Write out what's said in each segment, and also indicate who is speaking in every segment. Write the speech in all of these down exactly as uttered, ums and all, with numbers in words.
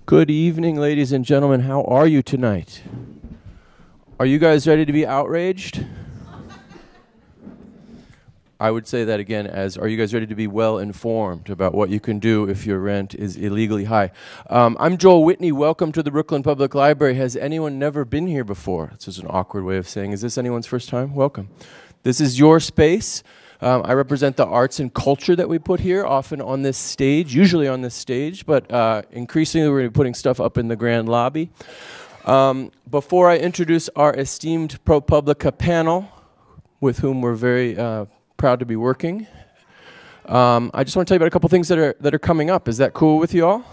Speaker 1: Good evening, ladies and gentlemen. How are you tonight? Are you guys ready to be outraged? I would say that again as, are you guys ready to be well informed about what you can do if your rent is illegally high? Um, I'm Joel Whitney. Welcome to the Brooklyn Public Library. Has anyone never been here before? This is an awkward way of saying, is this anyone's first time? Welcome. This is your space. Um, I represent the arts and culture that we put here, often on this stage, usually on this stage, but uh, increasingly we're going to be putting stuff up in the grand lobby. Um, before I introduce our esteemed ProPublica panel, with whom we're very uh, proud to be working, um, I just want to tell you about a couple things that are, that are coming up. Is that cool with you all?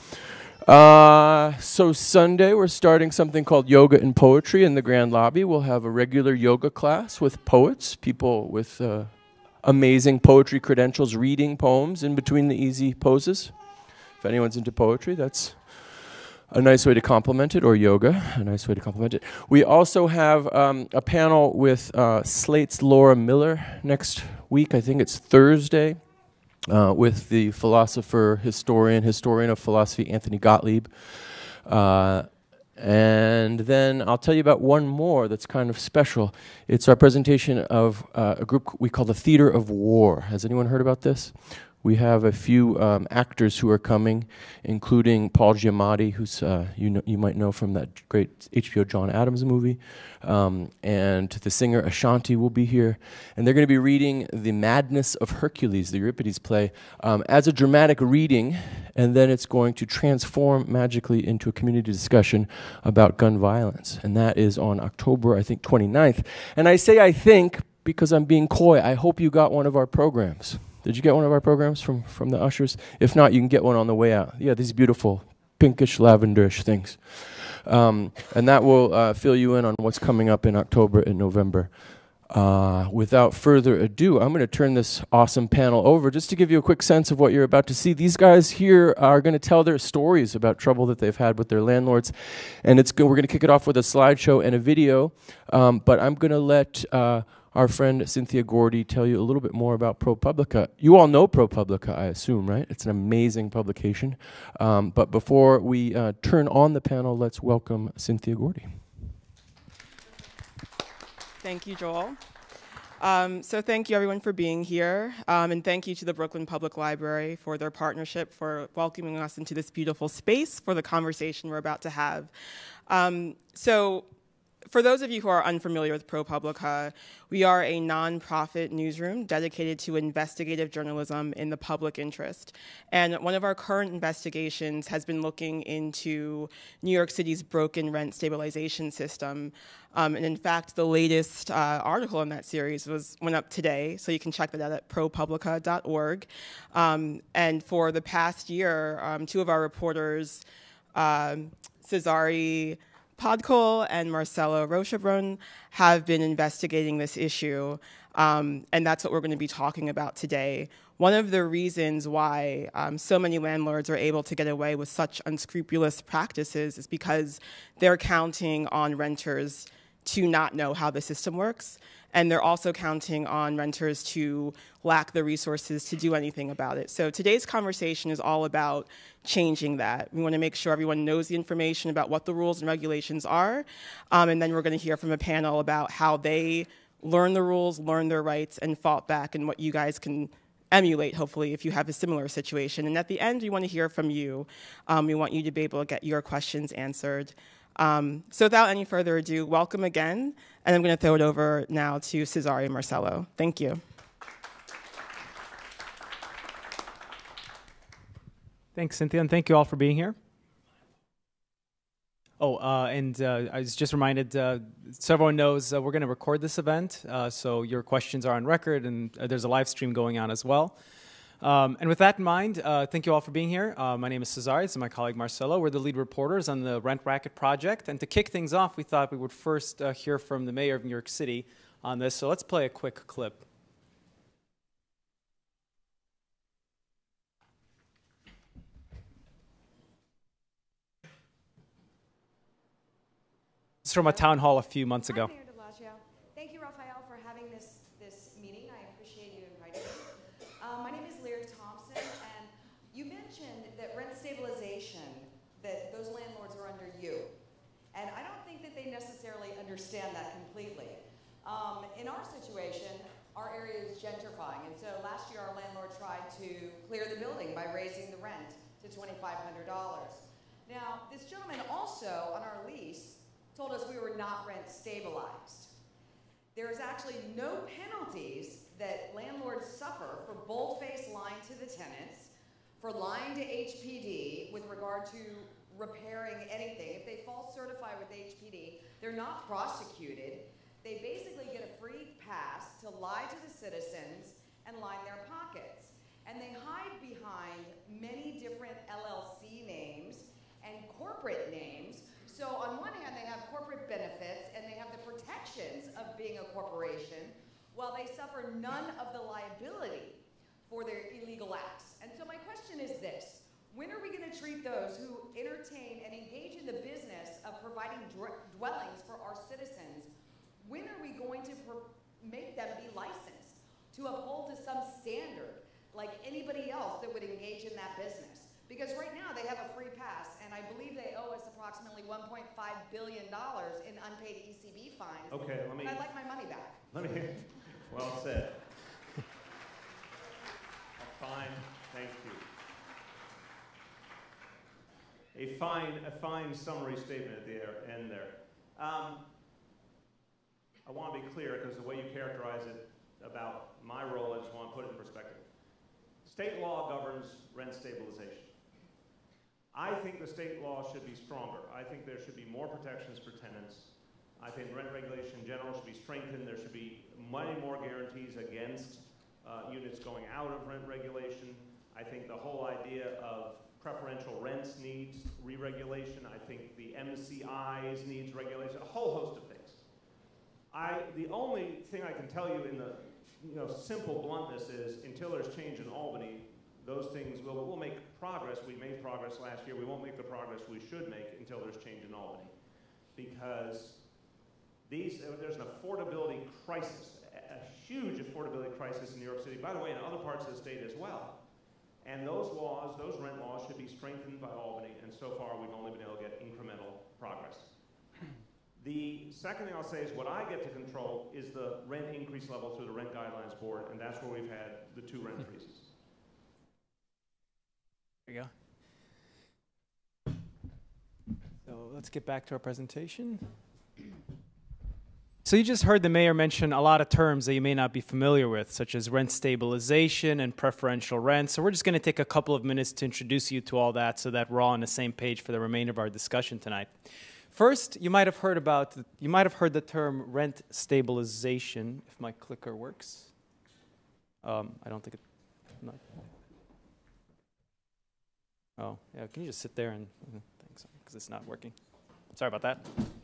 Speaker 1: Uh, so Sunday, we're starting something called Yoga and Poetry in the grand lobby. We'll have a regular yoga class with poets, people with uh, amazing poetry credentials, reading poems in between the easy poses. If anyone's into poetry, that's a nice way to complement it, or yoga, a nice way to complement it. We also have um, a panel with uh, Slate's Laura Miller next week. I think it's Thursday, uh, with the philosopher, historian, historian of philosophy, Anthony Gottlieb. Uh, And then I'll tell you about one more that's kind of special. It's our presentation of uh, a group we call the Theater of War. Has anyone heard about this? We have a few um, actors who are coming, including Paul Giamatti, who's uh, you know, you might know from that great H B O John Adams movie, um, and the singer Ashanti will be here, and they're going to be reading The Madness of Hercules, the Euripides play, um, as a dramatic reading, and then it's going to transform magically into a community discussion about gun violence, and that is on October, I think, twenty-ninth. And I say I think because I'm being coy. I hope you got one of our programs. Did you get one of our programs from, from the ushers? If not, you can get one on the way out. Yeah, these beautiful pinkish, lavenderish things. Um, and that will uh, fill you in on what's coming up in October and November. Uh, without further ado, I'm going to turn this awesome panel over just to give you a quick sense of what you're about to see. These guys here are going to tell their stories about trouble that they've had with their landlords. And it's go- we're going to kick it off with a slideshow and a video. Um, but I'm going to let Uh, our friend Cynthia Gordy tell you a little bit more about ProPublica. You all know ProPublica, I assume, right? It's an amazing publication. Um, but before we uh, turn on the panel, let's welcome Cynthia Gordy.
Speaker 2: Thank you, Joel. Um, so thank you, everyone, for being here. Um, and thank you to the Brooklyn Public Library for their partnership, for welcoming us into this beautiful space for the conversation we're about to have. Um, so. For those of you who are unfamiliar with ProPublica, we are a nonprofit newsroom dedicated to investigative journalism in the public interest. And one of our current investigations has been looking into New York City's broken rent stabilization system. Um, and in fact, the latest uh, article in that series was went up today, so you can check that out at pro publica dot org. Um, and for the past year, um, two of our reporters, um, Cesare Podkol and Marcelo Rochebrun, have been investigating this issue, um, and that's what we're going to be talking about today. One of the reasons why um, so many landlords are able to get away with such unscrupulous practices is because they're counting on renters to not know how the system works, and they're also counting on renters to lack the resources to do anything about it. So today's conversation is all about changing that. We want to make sure everyone knows the information about what the rules and regulations are, um, and then we're going to hear from a panel about how they learn the rules, learn their rights, and fought back, and what you guys can emulate, hopefully, if you have a similar situation. And at the end, we want to hear from you. Um, we want you to be able to get your questions answered. Um, so without any further ado, welcome again, and I'm going to throw it over now to Cesare and Marcelo. Thank you.
Speaker 3: Thanks, Cynthia, and thank you all for being here. Oh, uh, and uh, I was just reminded, uh, so everyone knows uh, we're going to record this event, uh, so your questions are on record, and uh, there's a live stream going on as well. Um, and with that in mind, uh, thank you all for being here. Uh, my name is Cesare, this is my colleague Marcelo. We're the lead reporters on the Rent Racket Project, and to kick things off, we thought we would first uh, hear from the mayor of New York City on this, so let's play a quick clip. It's from a town hall a few months ago.
Speaker 4: Hi, Mayor de Blasio. Thank you, Raphael, for having this, this meeting. I appreciate you inviting me. Um, my name is Lyric Thompson, and you mentioned that rent stabilization that those landlords are under you. And I don't think that they necessarily understand that completely. Um, in our situation, our area is gentrifying, and so last year our landlord tried to clear the building by raising the rent to twenty-five hundred dollars. Now, this gentleman also, on our lease, told us we were not rent stabilized. There is actually no penalties that landlords suffer for boldface lying to the tenants, for lying to H P D with regard to repairing anything. If they false certify with H P D, they're not prosecuted. They basically get a free pass to lie to the citizens and line their pockets. And they hide behind many different L L C names and corporate names. So on one hand, they have corporate benefits and they have the protections of being a corporation, while they suffer none of the liability for their illegal acts. And so my question is this: when are we going to treat those who entertain and engage in the business of providing dwellings for our citizens? When are we going to make them be licensed to uphold to some standard like anybody else that would engage in that business? Because right now they have a free pass, and I believe they owe us approximately one point five billion dollars in unpaid E C B fines.
Speaker 5: Okay, let me...
Speaker 4: I'd like my money back.
Speaker 5: Let me... Well said. Fine, thank you. A fine, a fine summary statement at the end there. Um, I want to be clear, because the way you characterize it about my role, I just want to put it in perspective. State law governs rent stabilization. I think the state law should be stronger. I think there should be more protections for tenants. I think rent regulation in general should be strengthened. There should be many more guarantees against uh, units going out of rent regulation. I think the whole idea of preferential rents needs re-regulation. I think the M C Is needs regulation, a whole host of things. I, the only thing I can tell you in the you know, simple bluntness is, until there's change in Albany, those things will we'll make progress. We made progress last year. We won't make the progress we should make until there's change in Albany, because these there's an affordability crisis, a, a huge affordability crisis in New York City. By the way, in other parts of the state as well. And those laws, those rent laws, should be strengthened by Albany. And so far, we've only been able to get incremental progress. The second thing I'll say is what I get to control is the rent increase level through the Rent Guidelines Board, and that's where we've had the two rent freezes.
Speaker 3: There you go. So let's get back to our presentation. So you just heard the mayor mention a lot of terms that you may not be familiar with, such as rent stabilization and preferential rent. So we're just going to take a couple of minutes to introduce you to all that so that we're all on the same page for the remainder of our discussion tonight. First, you might have heard about, you might have heard the term rent stabilization, if my clicker works. Um, I don't think it, not. Oh, yeah, can you just sit there and, thanks, because it's not working. Sorry about that.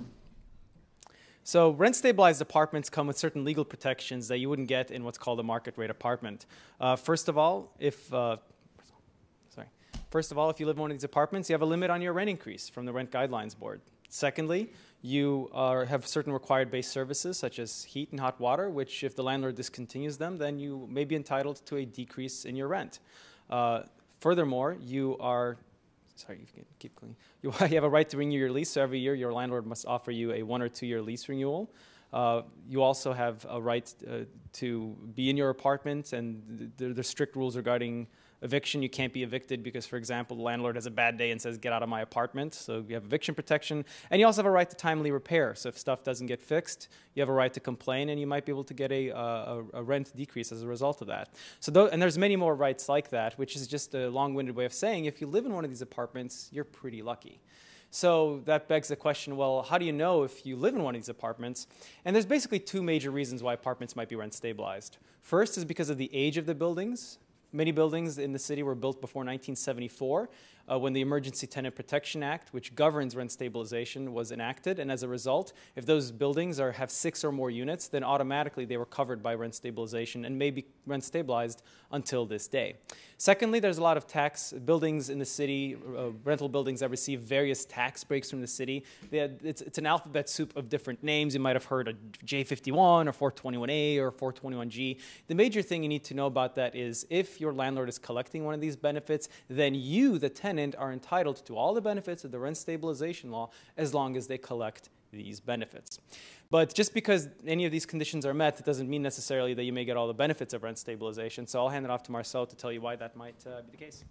Speaker 3: So rent stabilized apartments come with certain legal protections that you wouldn't get in what's called a market rate apartment. Uh, first of all, if, uh, sorry. First of all, if you live in one of these apartments, you have a limit on your rent increase from the Rent Guidelines Board. Secondly, you are, have certain required base services such as heat and hot water, which if the landlord discontinues them, then you may be entitled to a decrease in your rent. Uh, furthermore, you are, sorry, you can keep clean. You, you have a right to renew your lease, so every year your landlord must offer you a one or two year lease renewal. Uh, you also have a right uh, to be in your apartment, and th there's strict rules regarding eviction. You can't be evicted because, for example, the landlord has a bad day and says, get out of my apartment. So you have eviction protection. And you also have a right to timely repair. So if stuff doesn't get fixed, you have a right to complain, and you might be able to get a, a, a rent decrease as a result of that. So th and there's many more rights like that, which is just a long-winded way of saying if you live in one of these apartments, you're pretty lucky. So that begs the question, well, how do you know if you live in one of these apartments? And there's basically two major reasons why apartments might be rent stabilized. First is because of the age of the buildings. Many buildings in the city were built before nineteen seventy-four, uh, when the Emergency Tenant Protection Act, which governs rent stabilization, was enacted. And as a result, if those buildings are, have six or more units, then automatically they were covered by rent stabilization and may be rent stabilized until this day. Secondly, there's a lot of tax buildings in the city, uh, rental buildings that receive various tax breaks from the city. They had, it's, it's an alphabet soup of different names. You might have heard of J fifty-one or four twenty-one A or four twenty-one G. The major thing you need to know about that is if your landlord is collecting one of these benefits, then you, the tenant, tenant are entitled to all the benefits of the rent stabilization law as long as they collect these benefits. But just because any of these conditions are met, it doesn't mean necessarily that you may get all the benefits of rent stabilization. So I'll hand it off to Marcel to tell you why that might uh, be the case.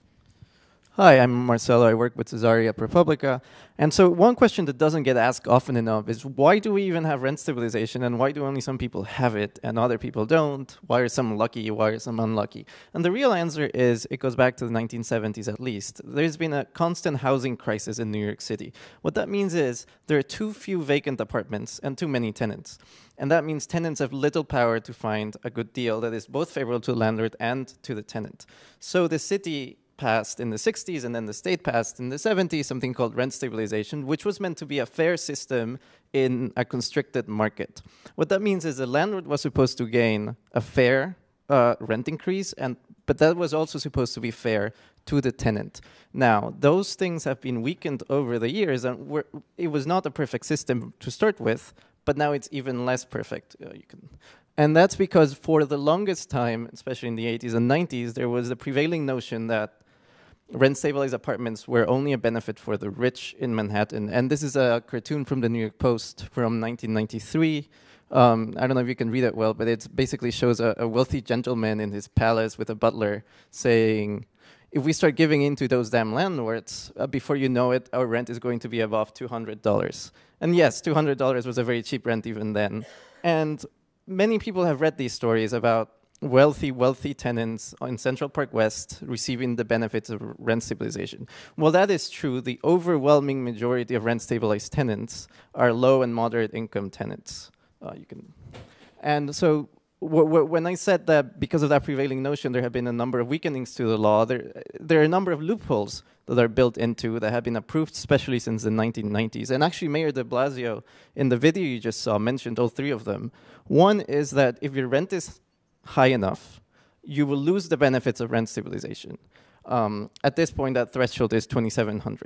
Speaker 6: Hi, I'm Marcelo. I work with Cesare at ProPublica. And so one question that doesn't get asked often enough is, why do we even have rent stabilization, and why do only some people have it and other people don't? Why are some lucky? Why are some unlucky? And the real answer is, it goes back to the nineteen seventies at least. There's been a constant housing crisis in New York City. What that means is there are too few vacant apartments and too many tenants. And that means tenants have little power to find a good deal that is both favorable to the landlord and to the tenant. So the city passed in the sixties, and then the state passed in the seventies, something called rent stabilization, which was meant to be a fair system in a constricted market. What that means is the landlord was supposed to gain a fair uh, rent increase, and but that was also supposed to be fair to the tenant. Now, those things have been weakened over the years, and we're, it was not a perfect system to start with, but now it's even less perfect. Uh, you can. And that's because for the longest time, especially in the eighties and nineties, there was a prevailing notion that rent-stabilized apartments were only a benefit for the rich in Manhattan. And this is a cartoon from the New York Post from nineteen ninety-three. Um, I don't know if you can read it well, but it basically shows a, a wealthy gentleman in his palace with a butler saying, if we start giving in to those damn landlords, uh, before you know it, our rent is going to be above two hundred dollars. And yes, two hundred dollars was a very cheap rent even then. And many people have read these stories about wealthy, wealthy tenants in Central Park West receiving the benefits of rent stabilization. Well, that is true. The overwhelming majority of rent-stabilized tenants are low and moderate income tenants. Uh, you can, and so w w when I said that because of that prevailing notion, there have been a number of weakenings to the law, there, there are a number of loopholes that are built into that have been approved, especially since the nineteen nineties. And actually, Mayor de Blasio, in the video you just saw, mentioned all three of them. One is that if your rent is high enough, you will lose the benefits of rent stabilization. Um, at this point, that threshold is twenty-seven hundred.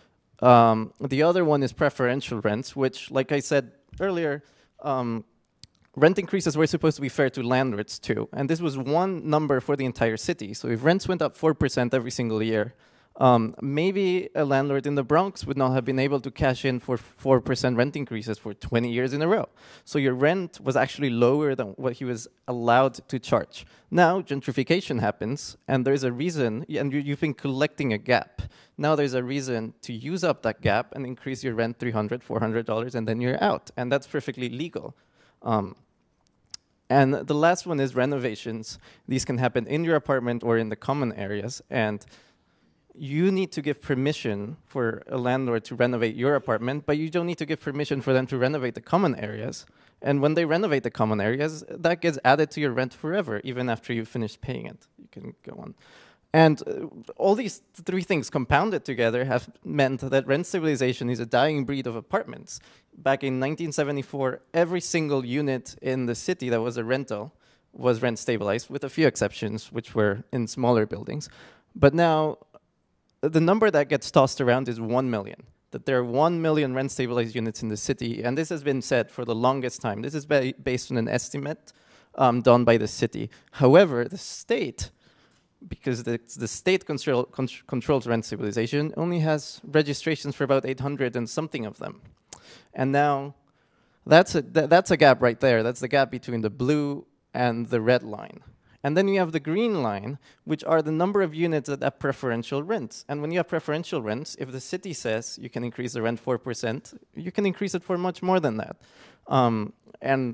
Speaker 6: Um, the other one is preferential rents, which, like I said earlier, um, rent increases were supposed to be fair to landlords too. And this was one number for the entire city. So if rents went up four percent every single year, Um, maybe a landlord in the Bronx would not have been able to cash in for four percent rent increases for twenty years in a row. So your rent was actually lower than what he was allowed to charge. Now, gentrification happens, and there's a reason, and you, you've been collecting a gap. Now there's a reason to use up that gap and increase your rent three hundred dollars, four hundred dollars, and then you're out. And that's perfectly legal. Um, and the last one is renovations. These can happen in your apartment or in the common areas. And you need to give permission for a landlord to renovate your apartment, but you don't need to give permission for them to renovate the common areas. And when they renovate the common areas, that gets added to your rent forever, even after you've finished paying it. You can go on. And uh, all these three things compounded together have meant that rent stabilization is a dying breed of apartments. Back in nineteen seventy-four, every single unit in the city that was a rental was rent stabilized, with a few exceptions, which were in smaller buildings. But now, the number that gets tossed around is one million, that there are one million rent-stabilized units in the city, and this has been said for the longest time. This is ba based on an estimate um, done by the city. However, the state, because the, the state control, con controls rent stabilization, only has registrations for about eight hundred and something of them. And now, that's a, th that's a gap right there. That's the gap between the blue and the red line. And then you have the green line, which are the number of units that have preferential rents. And when you have preferential rents, if the city says you can increase the rent four percent, you can increase it for much more than that. Um, and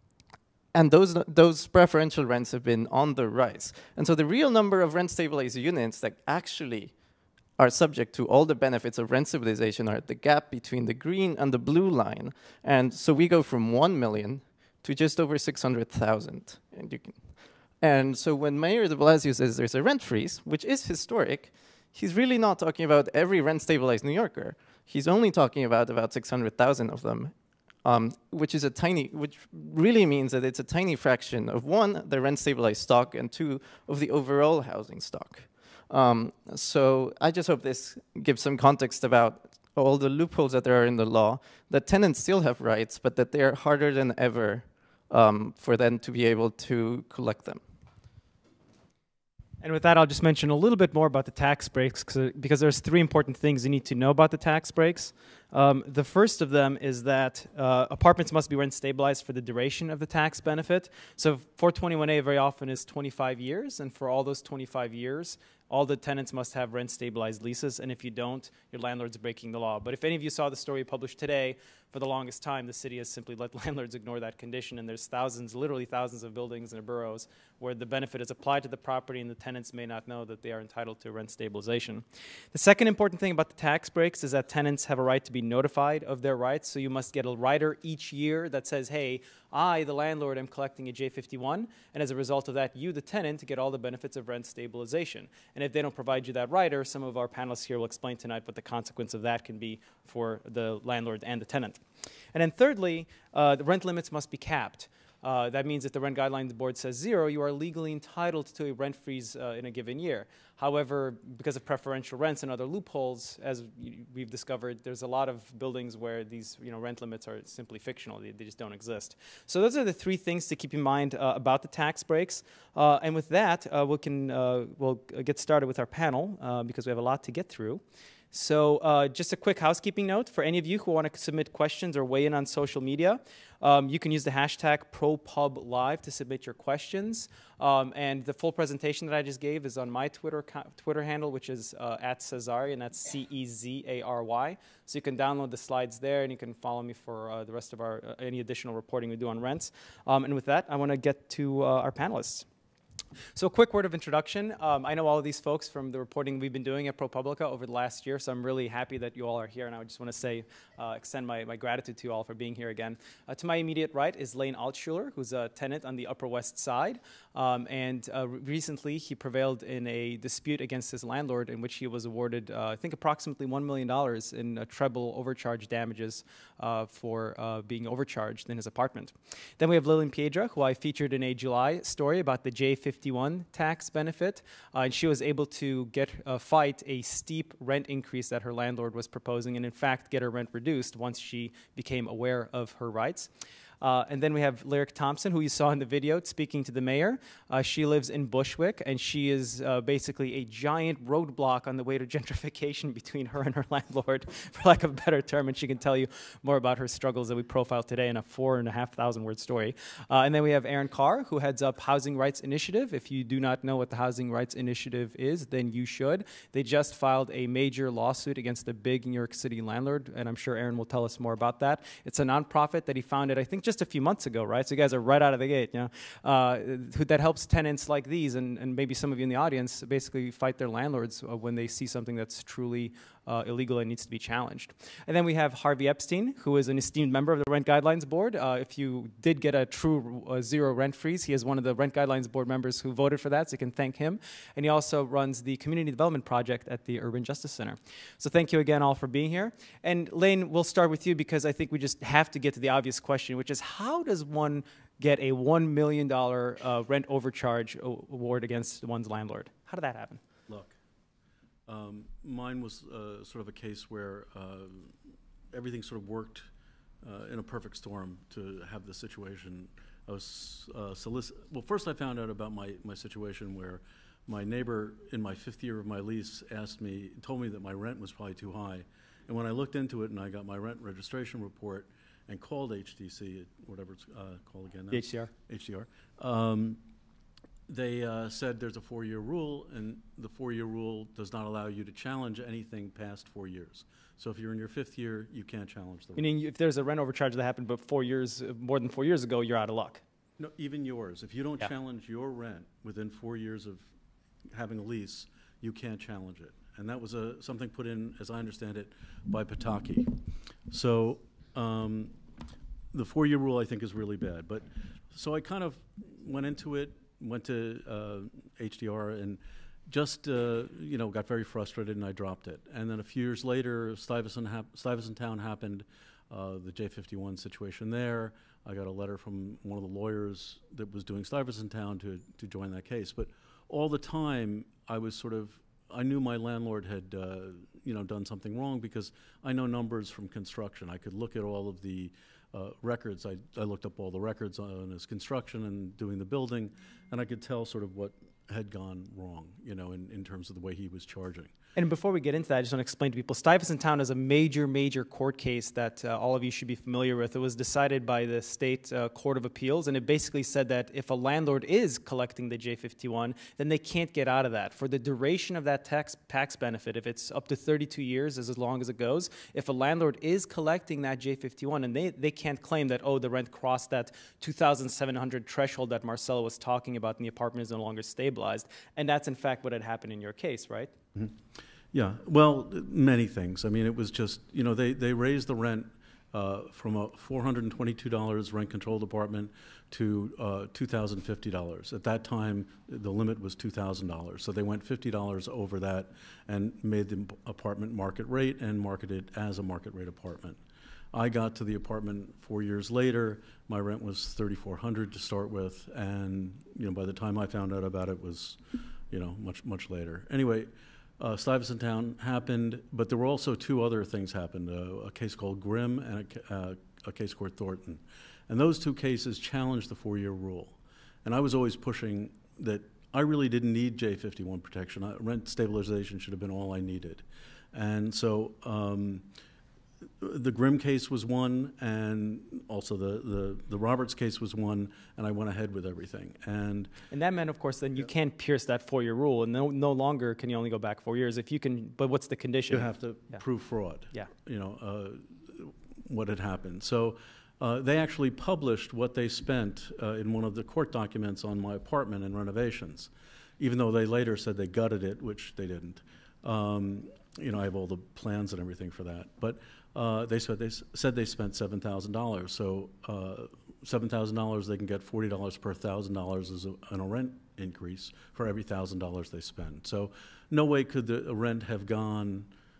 Speaker 6: and those, those preferential rents have been on the rise. And so the real number of rent-stabilized units that actually are subject to all the benefits of rent stabilization are the gap between the green and the blue line. And so we go from one million to just over six hundred thousand. And you can... And so when Mayor de Blasio says there's a rent freeze, which is historic, he's really not talking about every rent-stabilized New Yorker. He's only talking about about six hundred thousand of them, um, which is a tiny, which really means that it's a tiny fraction of, one, the rent-stabilized stock, and two, of the overall housing stock. Um, so I just hope this gives some context about all the loopholes that there are in the law, that tenants still have rights, but that they are harder than ever um, for them to be able to collect them.
Speaker 3: And with that, I'll just mention a little bit more about the tax breaks, because there's three important things you need to know about the tax breaks. Um, the first of them is that uh, apartments must be rent stabilized for the duration of the tax benefit. So four twenty-one A very often is twenty-five years, and for all those twenty-five years, all the tenants must have rent stabilized leases, and if you don't, your landlord's breaking the law. But if any of you saw the story published today, for the longest time, the city has simply let landlords ignore that condition, and there's thousands, literally thousands of buildings in the boroughs where the benefit is applied to the property and the tenants may not know that they are entitled to rent stabilization. The second important thing about the tax breaks is that tenants have a right to be notified of their rights, so you must get a rider each year that says, hey, I, the landlord, am collecting a J fifty-one, and as a result of that, you, the tenant, get all the benefits of rent stabilization. And if they don't provide you that rider, some of our panelists here will explain tonight what the consequence of that can be for the landlord and the tenant. And then thirdly, uh, the rent limits must be capped. Uh, that means if the Rent Guidelines Board says zero, you are legally entitled to a rent freeze uh, in a given year. However, because of preferential rents and other loopholes, as we've discovered, there's a lot of buildings where these you know, rent limits are simply fictional. They, they just don't exist. So those are the three things to keep in mind uh, about the tax breaks. Uh, and with that, uh, we can, uh, we'll get started with our panel uh, because we have a lot to get through. So uh, just a quick housekeeping note for any of you who want to submit questions or weigh in on social media. Um, you can use the hashtag ProPubLive to submit your questions. Um, and the full presentation that I just gave is on my Twitter Twitter handle, which is uh, at Cezary, and that's C E Z A R Y. So you can download the slides there, and you can follow me for uh, the rest of our uh, any additional reporting we do on rents. Um, and with that, I want to get to uh, our panelists. So a quick word of introduction. Um, I know all of these folks from the reporting we've been doing at ProPublica over the last year, so I'm really happy that you all are here, and I just want to say, uh, extend my, my gratitude to you all for being here again. Uh, to my immediate right is Lane Altschuler, who's a tenant on the Upper West Side, um, and uh, recently he prevailed in a dispute against his landlord in which he was awarded, uh, I think, approximately one million dollars in uh, treble overcharge damages uh, for uh, being overcharged in his apartment. Then we have Lillian Piedra, who I featured in a July story about the J fifty-one tax benefit, uh, and she was able to get uh, fight a steep rent increase that her landlord was proposing, and in fact get her rent reduced once she became aware of her rights. Uh, and then we have Lyric Thompson, who you saw in the video, speaking to the mayor. Uh, she lives in Bushwick, and she is uh, basically a giant roadblock on the way to gentrification between her and her landlord, for lack of a better term, and she can tell you more about her struggles that we profiled today in a four and a half thousand word story. Uh, and then we have Aaron Carr, who heads up Housing Rights Initiative. If you do not know what the Housing Rights Initiative is, then you should. They just filed a major lawsuit against a big New York City landlord, and I'm sure Aaron will tell us more about that. It's a nonprofit that he founded, I think, just a few months ago, right? So you guys are right out of the gate, you know, uh, who, that helps tenants like these, and, and maybe some of you in the audience, basically fight their landlords uh, when they see something that's truly uh, illegal and needs to be challenged. And then we have Harvey Epstein, who is an esteemed member of the Rent Guidelines Board. Uh, if you did get a true uh, zero rent freeze, he is one of the Rent Guidelines Board members who voted for that, so you can thank him. And he also runs the Community Development Project at the Urban Justice Center. So thank you again all for being here. And Lane, we'll start with you because I think we just have to get to the obvious question, which is how does one get a one million dollars uh, rent overcharge award against one's landlord? How did that happen?
Speaker 7: Look, um, mine was uh, sort of a case where uh, everything sort of worked uh, in a perfect storm to have this situation. I was uh, solic- well, first I found out about my, my situation where my neighbor in my fifth year of my lease asked me, told me that my rent was probably too high. And when I looked into it and I got my rent registration report and called H D C, whatever it's uh, called again.
Speaker 3: H D R.
Speaker 7: H D R. Um, they uh, said there's a four-year rule, and the four-year rule does not allow you to challenge anything past four years. So if you're in your fifth year, you can't challenge the rent.
Speaker 3: Meaning if there's a rent overcharge that happened but four years, more than four years ago, you're out of luck.
Speaker 7: No, even yours. If you don't
Speaker 3: Yeah.
Speaker 7: challenge your rent within four years of having a lease, you can't challenge it. And that was a, something put in, as I understand it, by Pataki. So um, the four-year rule, I think, is really bad. But so I kind of went into it, went to uh, H D R, and just uh, you know got very frustrated, and I dropped it. And then a few years later, Stuyvesant, hap- Stuyvesant Town happened, uh, the J fifty-one situation there. I got a letter from one of the lawyers that was doing Stuyvesant Town to to join that case. But all the time, I was sort of I knew my landlord had uh, you know done something wrong because I know numbers from construction. I could look at all of the uh, records. I, I looked up all the records on his construction and doing the building, and I could tell sort of what had gone wrong, you know, in, in terms of the way he was charging.
Speaker 3: And before we get into that, I just want to explain to people, Stuyvesant Town is a major, major court case that uh, all of you should be familiar with. It was decided by the State uh, Court of Appeals, and it basically said that if a landlord is collecting the J fifty-one, then they can't get out of that. For the duration of that tax tax benefit, if it's up to thirty-two years, as, as long as it goes, if a landlord is collecting that J fifty-one, and they, they can't claim that, oh, the rent crossed that two thousand seven hundred threshold that Marcelo was talking about and the apartment is no longer stabilized. And that's, in fact, what had happened in your case, right?
Speaker 7: Mm-hmm. Yeah, well, many things. I mean, it was just, you know, they, they raised the rent uh, from a four hundred twenty-two dollars rent-controlled apartment to uh, two thousand fifty dollars. At that time, the limit was two thousand dollars. So they went fifty dollars over that and made the apartment market rate and marketed it as a market rate apartment. I got to the apartment four years later. My rent was thirty-four hundred dollars to start with, and you know, by the time I found out about it was, you know, much much later. Anyway, uh, Stuyvesant Town happened, but there were also two other things happened: uh, a case called Grimm and a, uh, a case called Thornton, and those two cases challenged the four-year rule. And I was always pushing that I really didn't need J fifty-one protection. I, rent stabilization should have been all I needed, and so. Um, The Grimm case was one, and also the, the, the Roberts case was one, and I went ahead with everything. And
Speaker 3: and that meant, of course, then you can't pierce that four-year rule, and no, no longer can you only go back four years. If you can, but what's the condition?
Speaker 7: you have to
Speaker 3: yeah.
Speaker 7: prove fraud.
Speaker 3: Yeah.
Speaker 7: You know uh, what had happened. So uh, they actually published what they spent uh, in one of the court documents on my apartment and renovations, even though they later said they gutted it, which they didn't. Um, you know, I have all the plans and everything for that, but. Uh, they said they s said they spent seven thousand dollars. So uh, seven thousand dollars, they can get forty dollars per thousand dollars as a, an a rent increase for every thousand dollars they spend. So no way could the rent have gone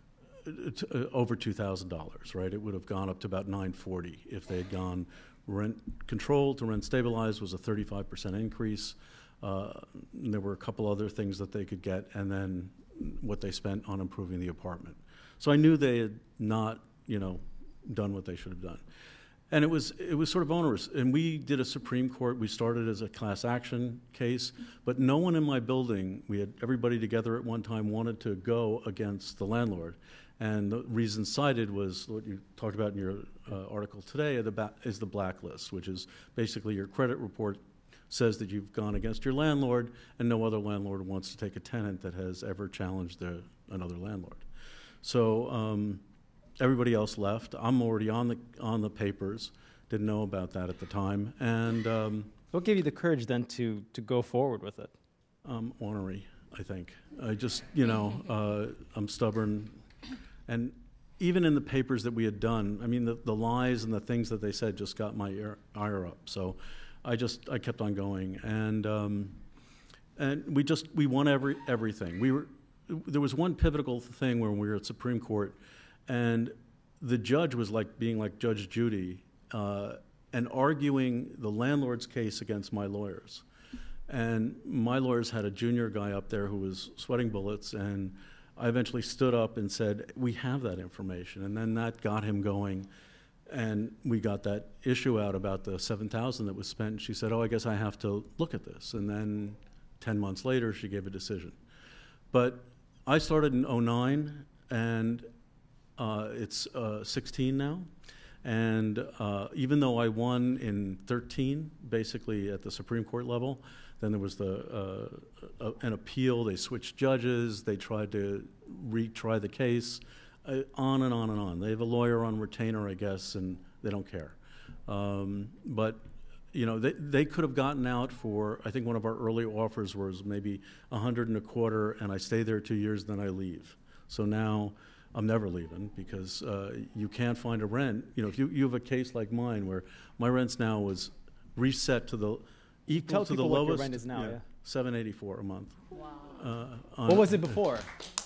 Speaker 7: to, uh, over two thousand dollars, right? It would have gone up to about nine forty if they had gone rent controlled to rent stabilized was a thirty-five percent increase. Uh, and there were a couple other things that they could get, and then what they spent on improving the apartment. So I knew they had not you know, done what they should have done. And it was, it was sort of onerous. And we did a Supreme Court. We started as a class action case, but no one in my building, we had everybody together at one time, wanted to go against the landlord. And the reason cited was what you talked about in your uh, article today, the is the blacklist, which is basically your credit report says that you've gone against your landlord, and no other landlord wants to take a tenant that has ever challenged their, another landlord. So, um, everybody else left. I'm already on the on the papers. Didn't know about that at the time. And um,
Speaker 3: what gave you the courage then to to go forward with it?
Speaker 7: Um, ornery, I think. I just, you know, uh, I'm stubborn, and even in the papers that we had done, I mean, the, the lies and the things that they said just got my ire, ire up. So, I just I kept on going, and um, and we just we won every everything. We were there was one pivotal thing when we were at Supreme Court. And the judge was like being like Judge Judy uh, and arguing the landlord's case against my lawyers. And my lawyers had a junior guy up there who was sweating bullets, and I eventually stood up and said, we have that information. And then that got him going, and we got that issue out about the seven thousand dollars that was spent. And she said, oh, I guess I have to look at this. And then ten months later, she gave a decision. But I started in oh nine, and Uh, it's uh, sixteen now, and uh, even though I won in thirteen, basically at the Supreme Court level, then there was the uh, uh, an appeal. They switched judges. They tried to retry the case, uh, on and on and on. They have a lawyer on retainer, I guess, and they don't care. Um, but you know, they they could have gotten out for. I think one of our early offers was maybe a hundred and a quarter, and I stay there two years, then I leave. So now. I'm never leaving because uh, you can't find a rent. You know, if you, you have a case like mine where my rents now was reset to the equal
Speaker 3: Tell
Speaker 7: to the
Speaker 3: people
Speaker 7: lowest.
Speaker 3: What your rent is now, yeah. yeah.
Speaker 7: seven eighty-four a month.
Speaker 4: Wow.
Speaker 7: Uh,
Speaker 3: what was it before?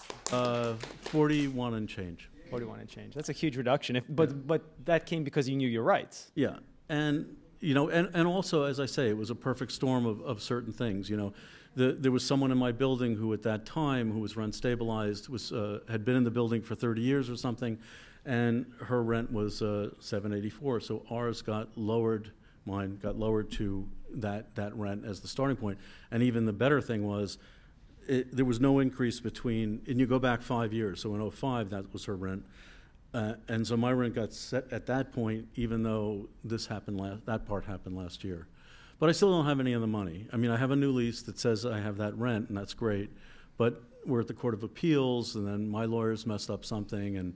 Speaker 7: Uh, forty-one and change.
Speaker 3: forty-one and change. That's a huge reduction. If, but yeah. but that came because you knew your rights.
Speaker 7: Yeah, and you know, and, and also, as I say, it was a perfect storm of, of certain things. You know. The, there was someone in my building who at that time, who was rent stabilized, was, uh, had been in the building for thirty years or something, and her rent was uh, seven eighty-four. So ours got lowered, mine got lowered to that, that rent as the starting point. And even the better thing was, it, there was no increase between, and you go back five years, so in oh five, that was her rent. Uh, and so my rent got set at that point, even though this happened, last, that part happened last year. But I still don't have any of the money. I mean, I have a new lease that says I have that rent, and that's great. But we're at the Court of Appeals, and then my lawyers messed up something, and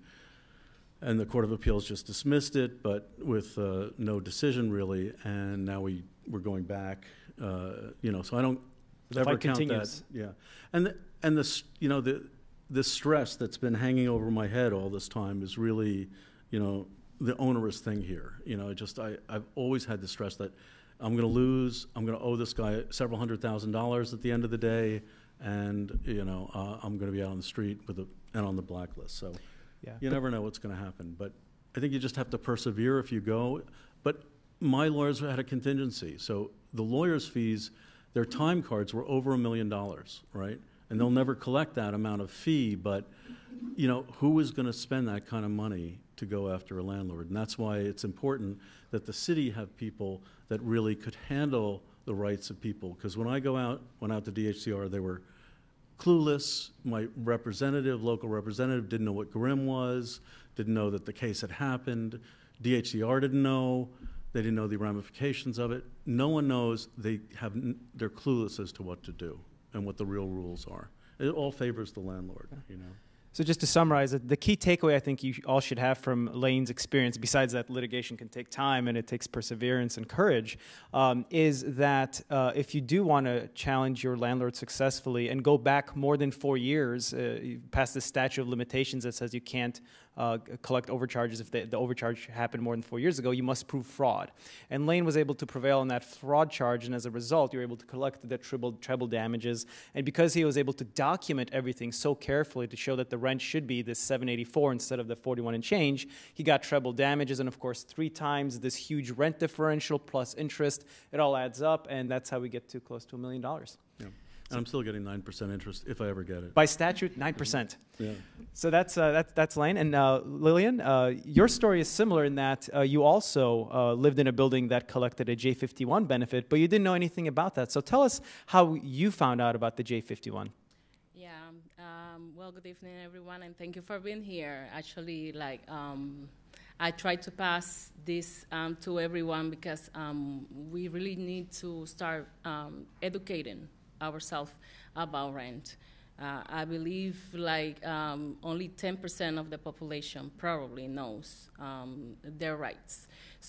Speaker 7: and the Court of Appeals just dismissed it, but with uh, no decision really. And now we we're going back, uh, you know. So I don't
Speaker 3: The
Speaker 7: ever
Speaker 3: fight
Speaker 7: count
Speaker 3: continues.
Speaker 7: that. Yeah, and the, and this, you know, the the stress that's been hanging over my head all this time is really, you know, the onerous thing here. You know, it just I I've always had the stress that I'm going to lose. I'm going to owe this guy several hundred thousand dollars at the end of the day, and you know uh, I'm going to be out on the street with a and on the blacklist. So
Speaker 3: Yeah.
Speaker 7: you never know what's going to happen. But I think you just have to persevere if you go. But my lawyers had a contingency, so the lawyers' fees, their time cards were over a million dollars, right? And they'll never collect that amount of fee. But you know, who is going to spend that kind of money to go after a landlord? And that's why it's important that the city have people that really could handle the rights of people. Because when I go out, went out to D H C R, they were clueless. My representative, local representative, didn't know what Grimm was, didn't know that the case had happened. D H C R didn't know. They didn't know the ramifications of it. No one knows. They have, they're clueless as to what to do and what the real rules are. It all favors the landlord, you know.
Speaker 3: So just to summarize, the key takeaway I think you all should have from Lane's experience, besides that litigation can take time and it takes perseverance and courage, um, is that uh, if you do want to challenge your landlord successfully and go back more than four years, uh, past the statute of limitations that says you can't uh, collect overcharges if the, the overcharge happened more than four years ago, you must prove fraud. And Lane was able to prevail on that fraud charge, and as a result, you were able to collect the treble, treble damages. And because he was able to document everything so carefully to show that the rent should be this seven eighty-four instead of the forty-one and change, he got treble damages, and of course three times this huge rent differential plus interest. It all adds up, and that's how we get to close to a million dollars.
Speaker 7: Yeah. And I'm still getting nine percent interest if I ever get it.
Speaker 3: By statute, nine percent.
Speaker 7: Yeah.
Speaker 3: So that's, uh, that's, that's Lane. And uh, Lillian, uh, your story is similar in that uh, you also uh, lived in a building that collected a J fifty-one benefit, but you didn't know anything about that. So tell us how you found out about the J fifty-one.
Speaker 8: Yeah, um, well, good evening, everyone, and thank you for being here. Actually, like, um, I try to pass this um, to everyone because um, we really need to start um, educating ourselves about rent. Uh, I believe like um, only ten percent of the population probably knows um, their rights.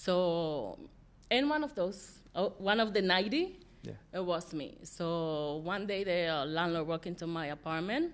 Speaker 8: So, and one of those, oh, one of the ninety, yeah. It was me. So one day the uh, landlord walked into my apartment.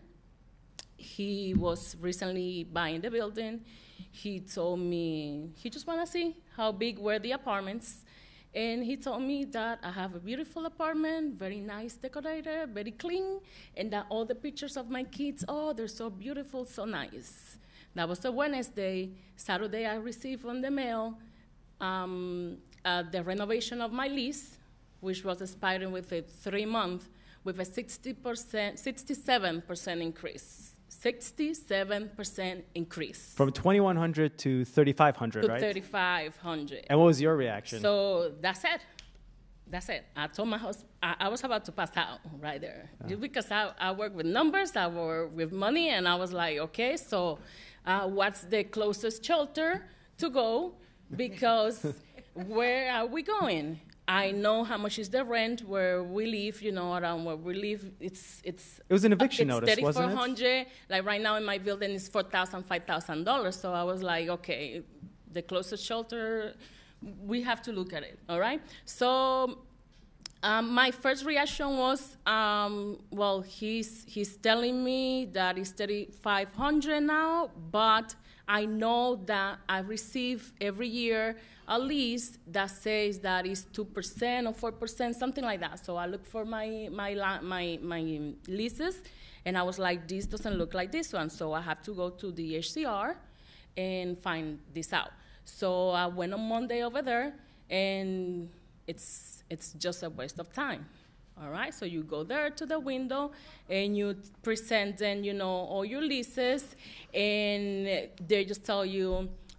Speaker 8: He was recently buying the building. He told me he just want to see how big were the apartments. And he told me that I have a beautiful apartment, very nice decorated, very clean, and that all the pictures of my kids, oh, they're so beautiful, so nice. That was a Wednesday. Saturday, I received on the mail um, uh, the renovation of my lease, which was expiring with a three month, with a sixty percent, sixty-seven percent increase. sixty-seven percent increase.
Speaker 3: From twenty-one hundred to thirty-five hundred, right?
Speaker 8: To thirty-five hundred.
Speaker 3: And what was your reaction?
Speaker 8: So that's it. That's it. I told my husband, I, I was about to pass out right there. Uh. Just because I, I work with numbers, I work with money, and I was like, okay, so uh, what's the closest shelter to go? Because where are we going? I know how much is the rent where we live, you know, around where we live. It's it's.
Speaker 3: It was an eviction
Speaker 8: it's
Speaker 3: notice, wasn't it?
Speaker 8: thirty-four hundred. Like right now in my building is four thousand, five thousand dollars. So I was like, okay, the closest shelter, we have to look at it. All right. So um, my first reaction was, um, well, he's he's telling me that it's thirty-five hundred now, but I know that I receive every year a lease that says that is two percent or four percent, something like that. So I look for my, my, my, my leases, and I was like, this doesn't look like this one. So I have to go to the H C R and find this out. So I went on Monday over there, and it's, it's just a waste of time. All right, so you go there to the window, and you present them, you know, all your leases, and they just tell you,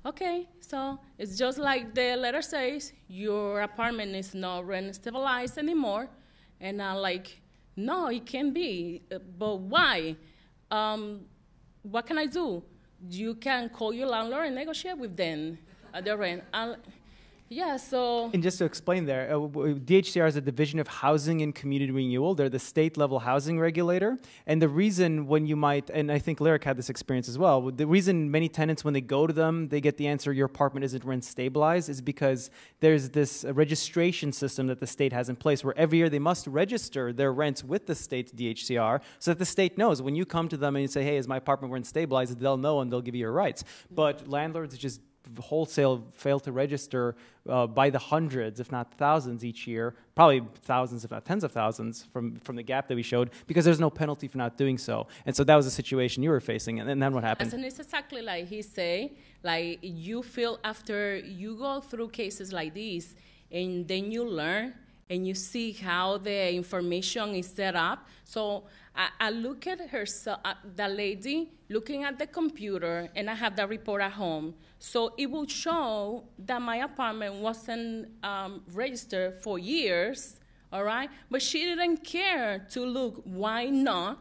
Speaker 8: okay, so it's just like the letter says, your apartment is not rent stabilized anymore. And I'm like, no, it can't be, but why? Um, what can I do? You can call your landlord and negotiate with them at the rent. I'll, yeah, so...
Speaker 3: And just to explain there, uh, D H C R is a division of Housing and Community Renewal. They're the state-level housing regulator. And the reason when you might, and I think Lyric had this experience as well, the reason many tenants, when they go to them, they get the answer, your apartment isn't rent stabilized, is because there's this uh, registration system that the state has in place where every year they must register their rents with the state's D H C R so that the state knows when you come to them and you say, hey, is my apartment rent stabilized, they'll know and they'll give you your rights. But landlords just wholesale fail to register uh, by the hundreds, if not thousands each year, probably thousands, if not tens of thousands from, from the gap that we showed, because there's no penalty for not doing so. And so that was the situation you were facing, and, and then what happened?
Speaker 8: And it's exactly like he say, like you feel after you go through cases like this, and then you learn, and you see how the information is set up. So I, I look at her, uh, the lady looking at the computer, and I have that report at home. So it will show that my apartment wasn't um, registered for years, all right? But she didn't care to look, why not?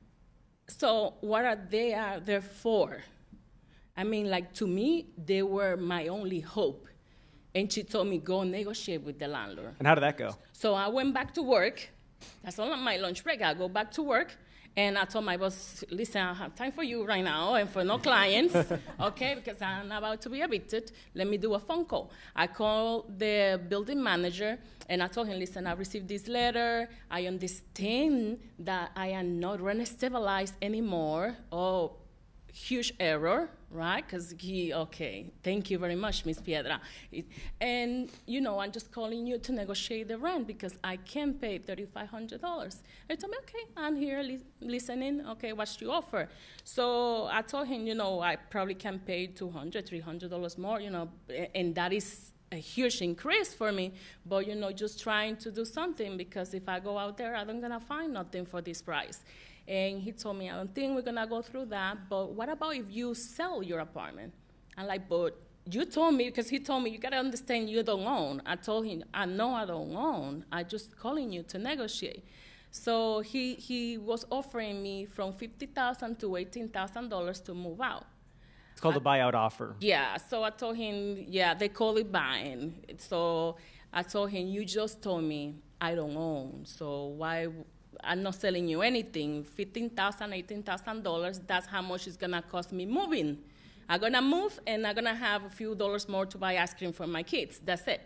Speaker 8: So what are they are there for? I mean, like to me, they were my only hope. And she told me, go negotiate with the landlord.
Speaker 3: And how did that go?
Speaker 8: So I went back to work. That's on my lunch break. I go back to work. And I told my boss, listen, I have time for you right now and for no clients, okay, because I'm about to be evicted. Let me do a phone call. I called the building manager, and I told him, listen, I received this letter. I understand that I am not rent stabilized anymore. Oh, huge error, right? Because he, okay, thank you very much, Miss Piedra. It, and, you know, I'm just calling you to negotiate the rent because I can't pay thirty-five hundred dollars. He told me, okay, I'm here li listening. Okay, what do you offer? So I told him, you know, I probably can pay two hundred dollars, three hundred dollars more, you know, and that is a huge increase for me. But, you know, just trying to do something because if I go out there, I'm going to find nothing for this price. And he told me, I don't think we're going to go through that, but what about if you sell your apartment? I'm like, but you told me, because he told me, you got to understand you don't own. I told him, I know I don't own. I'm just calling you to negotiate. So he, he was offering me from fifty thousand dollars to eighteen thousand dollars to move out.
Speaker 3: It's called
Speaker 8: I,
Speaker 3: a buyout offer.
Speaker 8: Yeah, so I told him, yeah, they call it buying. So I told him, you just told me I don't own, so why... I'm not selling you anything. fifteen thousand dollars, eighteen thousand dollars, that's how much it's going to cost me moving. I'm going to move, and I'm going to have a few dollars more to buy ice cream for my kids. That's it.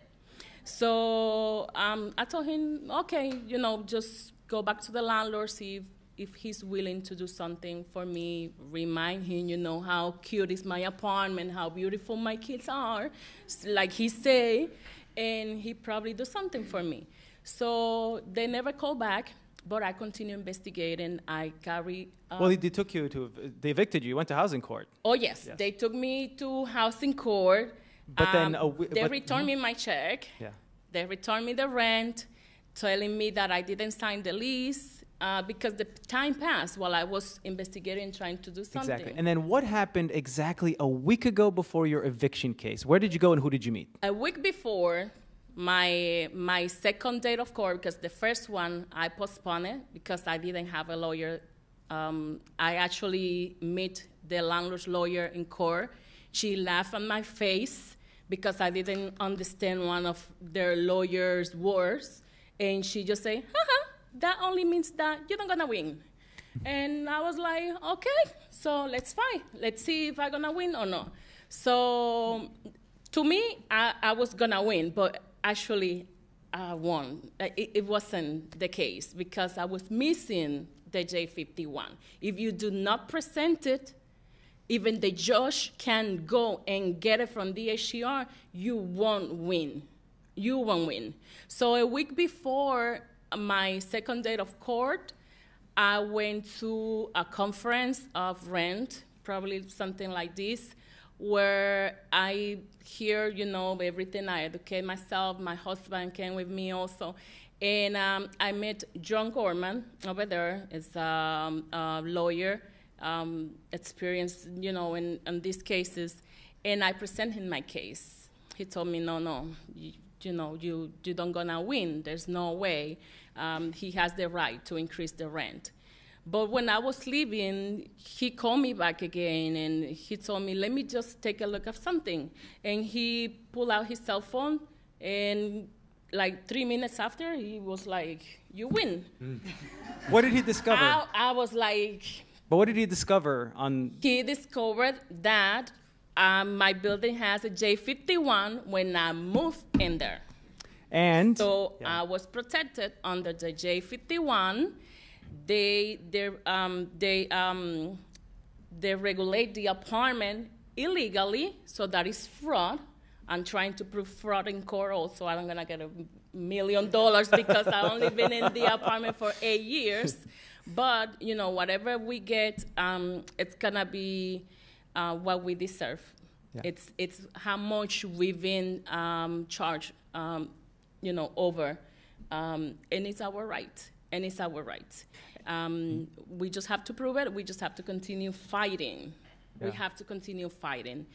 Speaker 8: So um, I told him, okay, you know, just go back to the landlord, see if, if he's willing to do something for me, remind him, you know, how cute is my apartment, how beautiful my kids are, like he say, and he probably do something for me. So they never call back. But I continue investigating. I carry. Um,
Speaker 3: well, they took you to. They evicted you. You went to housing court.
Speaker 8: Oh yes, yes. They took me to housing court.
Speaker 3: But
Speaker 8: um,
Speaker 3: then a
Speaker 8: they
Speaker 3: but,
Speaker 8: returned mm-hmm. me my check.
Speaker 3: Yeah.
Speaker 8: They returned me the rent, telling me that I didn't sign the lease uh, because the time passed while I was investigating, trying to do something.
Speaker 3: Exactly. And then what happened exactly a week ago before your eviction case? Where did you go and who did you meet?
Speaker 8: A week before. My my second date of court, because the first one I postponed it because I didn't have a lawyer. Um, I actually met the landlord's lawyer in court. She laughed in my face because I didn't understand one of their lawyer's words, and she just said, "Haha, that only means that you're not gonna win." And I was like, "Okay, so let's fight. Let's see if I'm gonna win or not." So to me, I, I was gonna win, but actually, I won. It, it wasn't the case because I was missing the J fifty-one. If you do not present it, even the judge can go and get it from D H C R, you won't win. You won't win. So a week before my second date of court, I went to a conference of rent, probably something like this, where I hear, you know, everything. I educate myself. My husband came with me also. And um, I met John Gorman over there. Is um, a lawyer, um, experienced, you know, in, in these cases. And I present him my case. He told me, no, no, you, you know, you, you don't gonna win. There's no way. Um, he has the right to increase the rent. But when I was leaving, he called me back again, and he told me, let me just take a look at something. And he pulled out his cell phone, and like three minutes after, he was like, you win.
Speaker 3: Mm. What did he discover?
Speaker 8: I, I was like...
Speaker 3: But what did he discover on...
Speaker 8: He discovered that um, my building has a J fifty-one when I moved in there.
Speaker 3: And?
Speaker 8: So
Speaker 3: yeah.
Speaker 8: I was protected under the J fifty-one. They, they, um, they, um, they regulate the apartment illegally, so that is fraud. I'm trying to prove fraud in court also. I'm gonna get a million dollars because I've only been in the apartment for eight years. But, you know, whatever we get, um, it's gonna be uh, what we deserve. Yeah. It's, it's how much we've been um, charged, um, you know, over. Um, and it's our right, and it's our right. Um, we just have to prove it. We just have to continue fighting. Yeah. We have to continue fighting.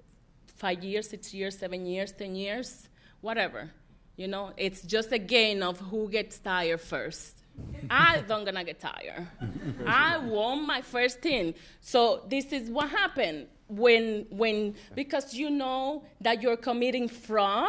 Speaker 8: Five years, six years, seven years, ten years, whatever. You know, it's just a game of who gets tired first. I don't gonna get tired. I won my first thing. So this is what happened when, when, because you know that you're committing fraud.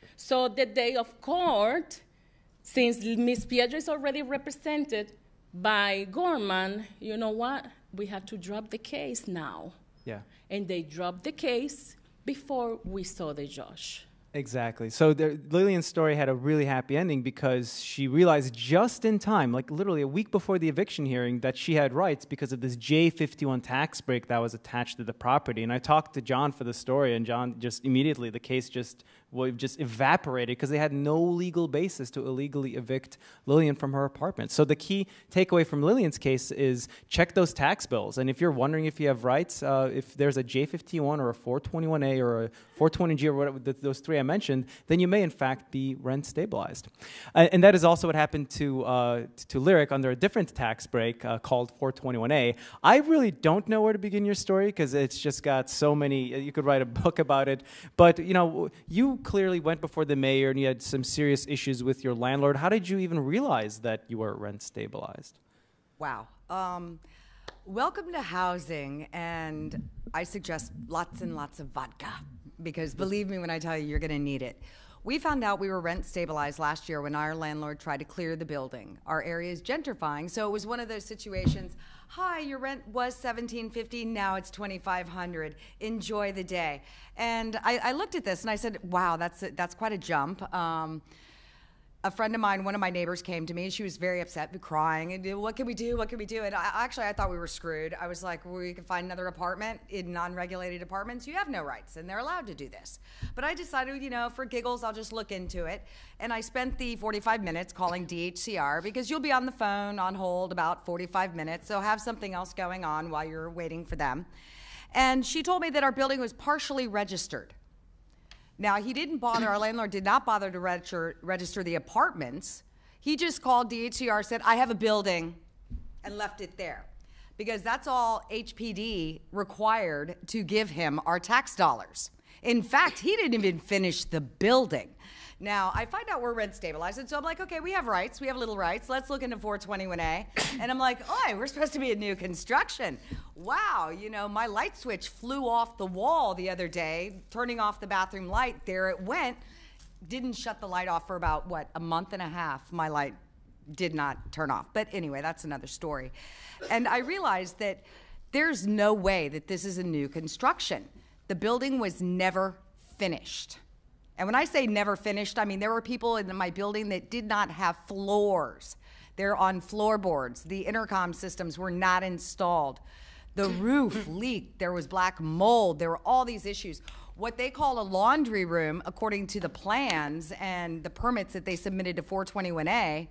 Speaker 8: So the day of court, since Miz Piedra is already represented by Gorman, you know what? We have to drop the case now.
Speaker 3: Yeah.
Speaker 8: And they dropped the case before we saw the judge.
Speaker 3: Exactly. So there, Lillian's story had a really happy ending because she realized just in time, like literally a week before the eviction hearing, that she had rights because of this J fifty-one tax break that was attached to the property. And I talked to John for the story, and John just immediately, the case just well, just evaporated because they had no legal basis to illegally evict Lillian from her apartment. So the key takeaway from Lillian's case is check those tax bills. And if you're wondering if you have rights, uh, if there's a J fifty-one or a four twenty-one A or a four twenty G or whatever, those three I mentioned, then you may in fact be rent stabilized. Uh, and that is also what happened to, uh, to Lyric under a different tax break uh, called four twenty-one A. I really don't know where to begin your story because it's just got so many, you could write a book about it. But you know, you clearly went before the mayor and you had some serious issues with your landlord. How did you even realize that you were rent stabilized?
Speaker 4: Wow. Um, welcome to housing, and I suggest lots and lots of vodka, because believe me when I tell you, you're gonna need it. We found out we were rent stabilized last year when our landlord tried to clear the building. Our area is gentrifying, so it was one of those situations, hi, your rent was seventeen fifty, now it's twenty-five hundred. Enjoy the day. And I, I looked at this and I said, wow, that's, a, that's quite a jump. Um, a friend of mine, one of my neighbors came to me, and she was very upset, crying, and what can we do, what can we do? And I, actually, I thought we were screwed. I was like, well, we can find another apartment. In non-regulated apartments, you have no rights, and they're allowed to do this. But I decided, you know, for giggles, I'll just look into it. And I spent the forty-five minutes calling D H C R, because you'll be on the phone on hold about forty-five minutes, so have something else going on while you're waiting for them. And she told me that our building was partially registered. Now, he didn't bother, our landlord did not bother to register, register the apartments. He just called D H C R, said, I have a building, and left it there. Because that's all H P D required to give him our tax dollars. In fact, he didn't even finish the building. Now, I find out we're rent stabilized, and so I'm like, okay, we have rights, we have little rights, let's look into four twenty-one A. And I'm like, oh, we're supposed to be in new construction. Wow, you know, my light switch flew off the wall the other day, turning off the bathroom light, there it went. Didn't shut the light off for about, what, a month and a half, my light did not turn off. But anyway, that's another story. And I realized that there's no way that this is a new construction. The building was never finished. And when I say never finished, I mean there were people in my building that did not have floors. They're on floorboards. The intercom systems were not installed. The roof leaked. There was black mold. There were all these issues. What they call a laundry room, according to the plans and the permits that they submitted to four twenty-one A,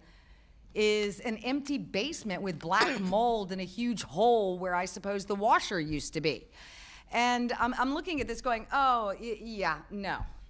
Speaker 4: is an empty basement with black mold and a huge hole where I suppose the washer used to be. And I'm, I'm looking at this going, oh, y yeah, no.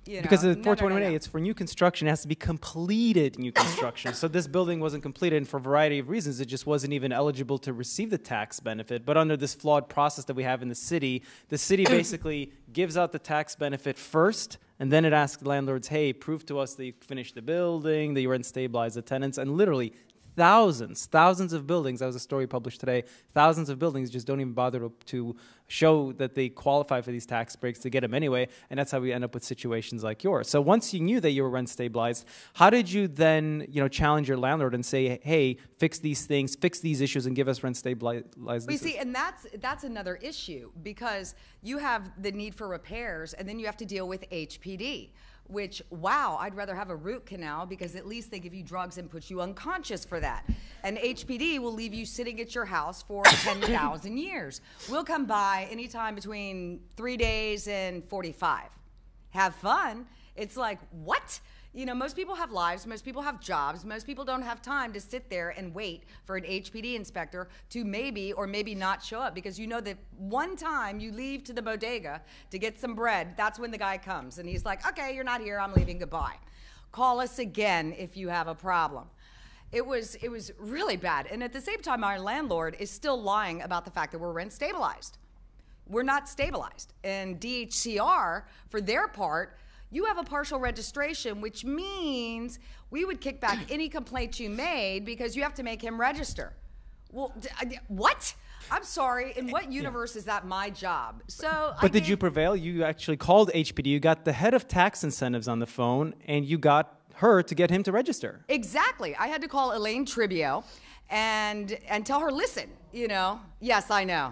Speaker 4: You know,
Speaker 3: because the
Speaker 4: no,
Speaker 3: four
Speaker 4: no, no,
Speaker 3: twenty-one A,
Speaker 4: no.
Speaker 3: it's for new construction. It has to be completed new construction. So this building wasn't completed, and for a variety of reasons, it just wasn't even eligible to receive the tax benefit. But under this flawed process that we have in the city, the city basically gives out the tax benefit first, and then it asks landlords, hey, prove to us that you finished the building, that you rent stabilized the tenants, and literally thousands, thousands of buildings, that was a story published today, thousands of buildings just don't even bother to, to show that they qualify for these tax breaks to get them anyway, and that's how we end up with situations like yours. So once you knew that you were rent stabilized, how did you then, you know, challenge your landlord and say, hey, fix these things, fix these issues, and give us rent stabilized leases?
Speaker 4: Well, you see, and that's that's another issue, because you have the need for repairs, and then you have to deal with H P D. Which, wow, I'd rather have a root canal, because at least they give you drugs and put you unconscious for that. And H P D will leave you sitting at your house for ten thousand years. We'll come by anytime between three days and forty-five. Have fun. It's like, what? You know, most people have lives, most people have jobs, most people don't have time to sit there and wait for an H P D inspector to maybe or maybe not show up, because you know that one time you leave to the bodega to get some bread, that's when the guy comes and he's like, okay, you're not here, I'm leaving, goodbye. Call us again if you have a problem. It was, it was really bad. And at the same time, our landlord is still lying about the fact that we're rent stabilized. We're not stabilized. And D H C R, for their part, you have a partial registration, which means we would kick back any complaint you made because you have to make him register. Well, d what? I'm sorry. In what universe yeah. is that my job? So,
Speaker 3: but
Speaker 4: I
Speaker 3: did
Speaker 4: gave,
Speaker 3: you prevail? You actually called H P D. You got the head of tax incentives on the phone, and you got her to get him to register.
Speaker 4: Exactly. I had to call Elaine Tribio and and tell her, listen, you know, yes, I know.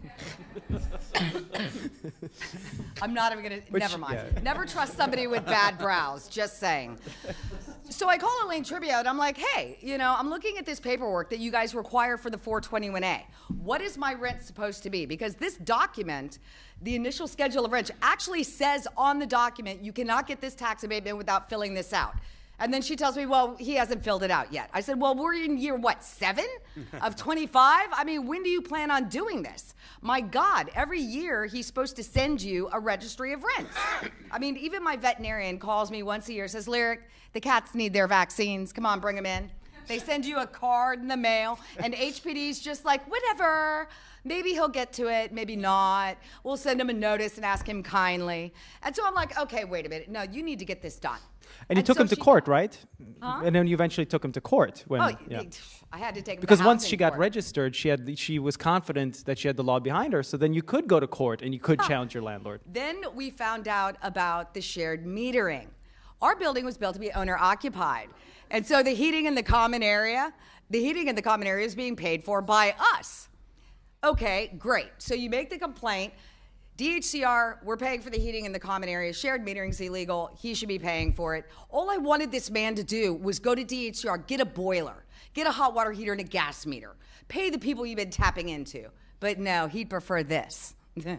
Speaker 4: I'm not even gonna, Which, never mind. Yeah. Never trust somebody with bad brows, just saying. So I call Elaine Tribio and I'm like, hey, you know, I'm looking at this paperwork that you guys require for the four twenty-one A. What is my rent supposed to be? Because this document, the initial schedule of rent, actually says on the document, you cannot get this tax abatement without filling this out. And then she tells me, well, he hasn't filled it out yet. I said, well, we're in year, what, seven of twenty-five? I mean, when do you plan on doing this? My God, every year he's supposed to send you a registry of rents. I mean, even my veterinarian calls me once a year, says, Lyric, the cats need their vaccines. Come on, bring them in. They send you a card in the mail, and H P D's just like, whatever. Maybe he'll get to it, maybe not. We'll send him a notice and ask him kindly. And so I'm like, okay, wait a minute. No, you need to get this done.
Speaker 3: And you
Speaker 4: and
Speaker 3: took
Speaker 4: so
Speaker 3: him to
Speaker 4: she,
Speaker 3: court, right?
Speaker 4: Huh?
Speaker 3: And then you eventually took him to court. When,
Speaker 4: oh,
Speaker 3: yeah.
Speaker 4: I had to take him
Speaker 3: because
Speaker 4: to
Speaker 3: once she got
Speaker 4: court.
Speaker 3: registered, she had she was confident that she had the law behind her. So then you could go to court and you could
Speaker 4: huh.
Speaker 3: challenge your landlord.
Speaker 4: Then we found out about the shared metering. Our building was built to be owner occupied, and so the heating in the common area, the heating in the common area is being paid for by us. Okay, great. So you make the complaint. D H C R, we're paying for the heating in the common area. Shared metering's illegal. He should be paying for it. All I wanted this man to do was go to D H C R, get a boiler, get a hot water heater and a gas meter, pay the people you've been tapping into. But no, he'd prefer this.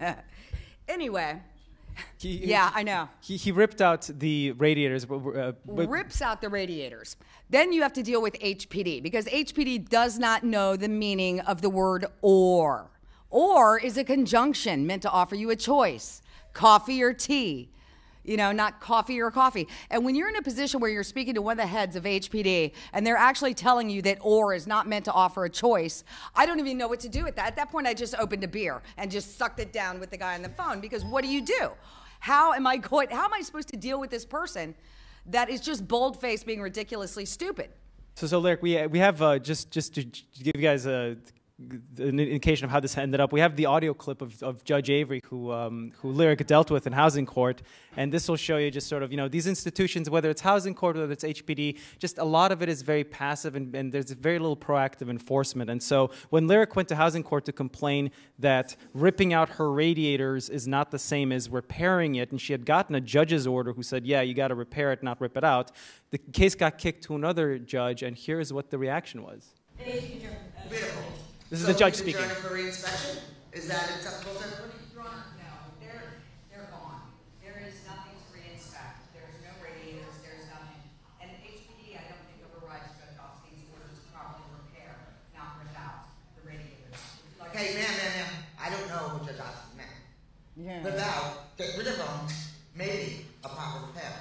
Speaker 4: Anyway,
Speaker 3: he,
Speaker 4: yeah, I know.
Speaker 3: He, he ripped out the radiators. Uh,
Speaker 4: Rips out the radiators. Then you have to deal with H P D, because H P D does not know the meaning of the word or. Or is a conjunction meant to offer you a choice, coffee or tea, you know, not coffee or coffee. And when you're in a position where you're speaking to one of the heads of H P D and they're actually telling you that or is not meant to offer a choice, I don't even know what to do with that. At that point, I just opened a beer and just sucked it down with the guy on the phone, because what do you do? How am I going, how am I supposed to deal with this person that is just bold-faced being ridiculously stupid?
Speaker 3: So, so Lyric, we, we have, uh, just, just to give you guys a, an indication of how this ended up, we have the audio clip of, of Judge Avery, who um, who Lyric dealt with in housing court, and this will show you just sort of, you know, these institutions, whether it's housing court, whether it's H P D, just a lot of it is very passive, and, and there's very little proactive enforcement. And so when Lyric went to housing court to complain that ripping out her radiators is not the same as repairing it, and she had gotten a judge's order who said, yeah, you got to repair it, not rip it out, the case got kicked to another judge, and here's what the reaction was.
Speaker 9: Beautiful.
Speaker 3: This
Speaker 9: so
Speaker 3: is the judge
Speaker 9: he's
Speaker 3: speaking.
Speaker 9: adjourned for reinspection? Is that acceptable to everybody?
Speaker 4: Your Honor, no. They're, they're gone. There is nothing to reinspect. There's no radiators. There's nothing. And H P D, I don't think overrides Judge Offstein's orders to properly repair, not rip out the radiators. Like
Speaker 9: Hey, ma'am, ma'am, ma'am. I don't know what Judge Austin meant.
Speaker 4: Yeah.
Speaker 9: Rip out, get rid of them, maybe a proper repair.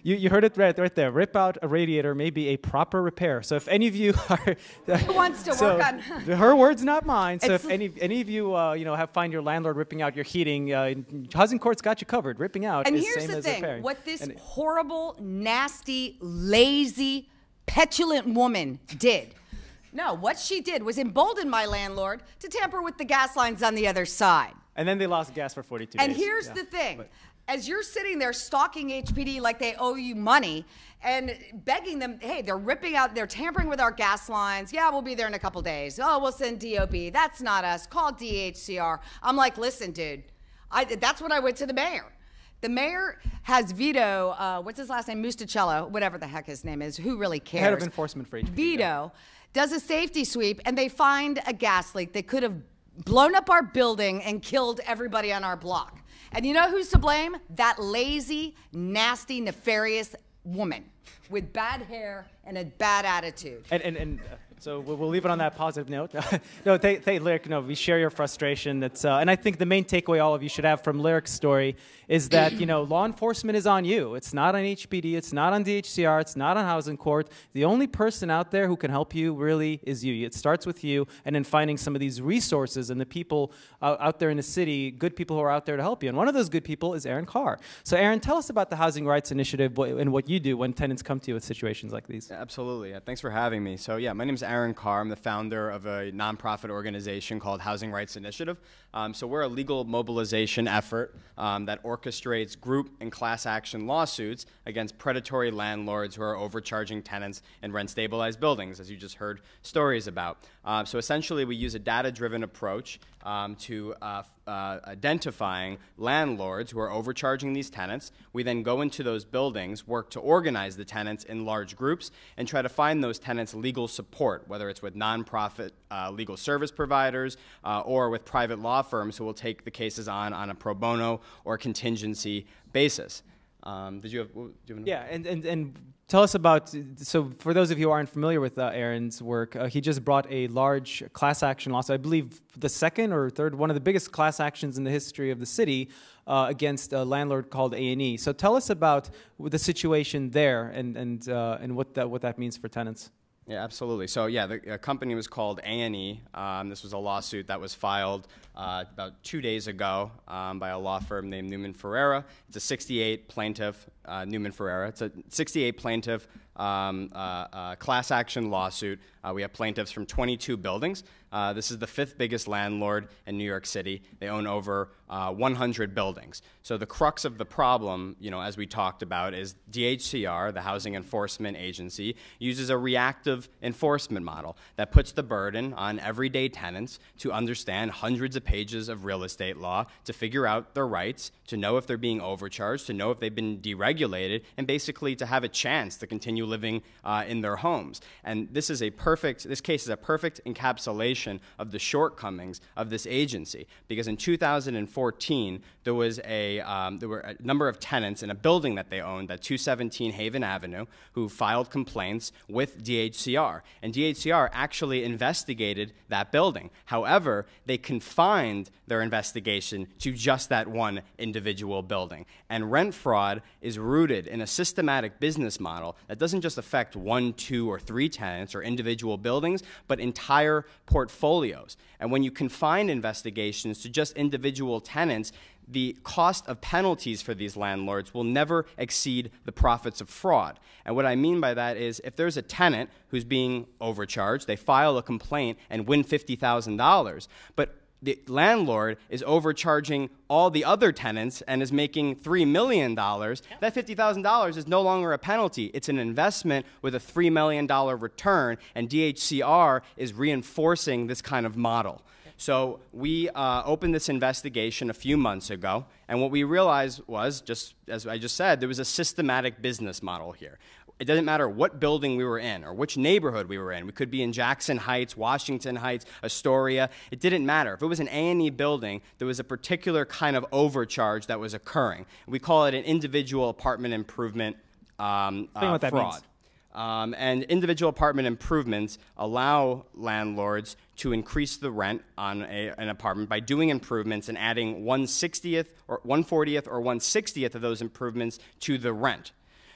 Speaker 3: you, you heard it right, right there. Rip out a radiator may be a proper repair. So if any of you are...
Speaker 4: Who wants to
Speaker 3: so
Speaker 4: work on...
Speaker 3: her words, not mine. So
Speaker 4: It's
Speaker 3: if any, any of you, uh, you know, have find your landlord ripping out your heating, uh, housing court's got you covered. Ripping out
Speaker 4: And
Speaker 3: is
Speaker 4: here's
Speaker 3: same
Speaker 4: the
Speaker 3: as
Speaker 4: thing.
Speaker 3: repairing.
Speaker 4: What this
Speaker 3: And it-
Speaker 4: horrible, nasty, lazy, petulant woman did. No, what she did was embolden my landlord to tamper with the gas lines on the other side.
Speaker 3: And then they lost gas for forty-two
Speaker 4: And
Speaker 3: days.
Speaker 4: here's
Speaker 3: Yeah.
Speaker 4: the thing.
Speaker 3: But-
Speaker 4: As you're sitting there stalking H P D like they owe you money and begging them, hey, they're ripping out, they're tampering with our gas lines. Yeah, we'll be there in a couple days. Oh, we'll send D O B. That's not us. Call D H C R. I'm like, listen, dude, I, that's when I went to the mayor. The mayor has Vito, uh, what's his last name? Musticello, whatever the heck his name is. Who really cares?
Speaker 3: Head of enforcement for H P D.
Speaker 4: Vito does a safety sweep, and they find a gas leak that could have blown up our building and killed everybody on our block. And you know who's to blame? That lazy, nasty, nefarious woman with bad hair and a bad attitude.
Speaker 3: And, and, and uh, so we'll, we'll leave it on that positive note. no, th th Lyric, no, we share your frustration. That's, uh, and I think the main takeaway all of you should have from Lyric's story is that, you know, law enforcement is on you. It's not on H P D. It's not on D H C R. It's not on housing court. The only person out there who can help you really is you. It starts with you and in finding some of these resources and the people uh, out there in the city, good people who are out there to help you. And one of those good people is Aaron Carr. So Aaron, tell us about the Housing Rights Initiative and what you do when tenants come to you with situations like these.
Speaker 10: Yeah, absolutely. Yeah, thanks for having me. So yeah, my name is Aaron Carr. I'm the founder of a nonprofit organization called Housing Rights Initiative. Um, so we're a legal mobilization effort um, that orchestrates group and class action lawsuits against predatory landlords who are overcharging tenants in rent-stabilized buildings, as you just heard stories about. Uh, so essentially, we use a data-driven approach um, to uh, uh, identifying landlords who are overcharging these tenants. We then go into those buildings, work to organize the tenants in large groups, and try to find those tenants legal support, whether it's with nonprofit uh, legal service providers uh, or with private law firms who will take the cases on on a pro bono or contingency basis. Um, did you have? Do you have
Speaker 3: yeah, and, and, and tell us about, so for those of you who aren't familiar with uh, Aaron's work, uh, he just brought a large class action lawsuit, I believe the second or third, one of the biggest class actions in the history of the city uh, against a landlord called A and E. So tell us about the situation there and, and, uh, and what, that, what that means for tenants.
Speaker 10: Yeah, absolutely. So yeah, the uh, company was called A and E. Um, this was a lawsuit that was filed uh, about two days ago um, by a law firm named Newman Ferreira. It's a sixty-eight plaintiff, uh, Newman Ferreira. It's a sixty-eight plaintiff um, uh, uh, class action lawsuit. Uh, we have plaintiffs from twenty-two buildings. Uh, this is the fifth biggest landlord in New York City. They own over uh, one hundred buildings. So the crux of the problem, you know, as we talked about, is D H C R, the Housing Enforcement Agency, uses a reactive enforcement model that puts the burden on everyday tenants to understand hundreds of pages of real estate law, to figure out their rights, to know if they're being overcharged, to know if they've been deregulated, and basically to have a chance to continue living uh, in their homes. And this is a perfect, this case is a perfect encapsulation of the shortcomings of this agency, because in two thousand fourteen there was a um, there were a number of tenants in a building that they owned at two seventeen Haven Avenue who filed complaints with D H C R, and D H C R actually investigated that building. However, they confined their investigation to just that one individual building, and rent fraud is rooted in a systematic business model that doesn't just affect one, two, or three tenants or individual buildings, but entire portfolios. And when you confine investigations to just individual tenants, the cost of penalties for these landlords will never exceed the profits of fraud. And what I mean by that is, if there's a tenant who's being overcharged, they file a complaint and win fifty thousand dollars, but the landlord is overcharging all the other tenants and is making three million dollars, that fifty thousand dollars is no longer a penalty. It's an investment with a three million dollar return, and D H C R is reinforcing this kind of model. So we uh, opened this investigation a few months ago, and what we realized was, just as I just said, there was a systematic business model here. It doesn't matter what building we were in or which neighborhood we were in. We could be in Jackson Heights, Washington Heights, Astoria. It didn't matter. If it was an A and E building, there was a particular kind of overcharge that was occurring. We call it an individual apartment improvement um, uh,
Speaker 3: what that
Speaker 10: fraud.
Speaker 3: means.
Speaker 10: Um, and individual apartment improvements allow landlords to increase the rent on a, an apartment by doing improvements and adding one sixtieth or one fortieth or one sixtieth of those improvements to the rent.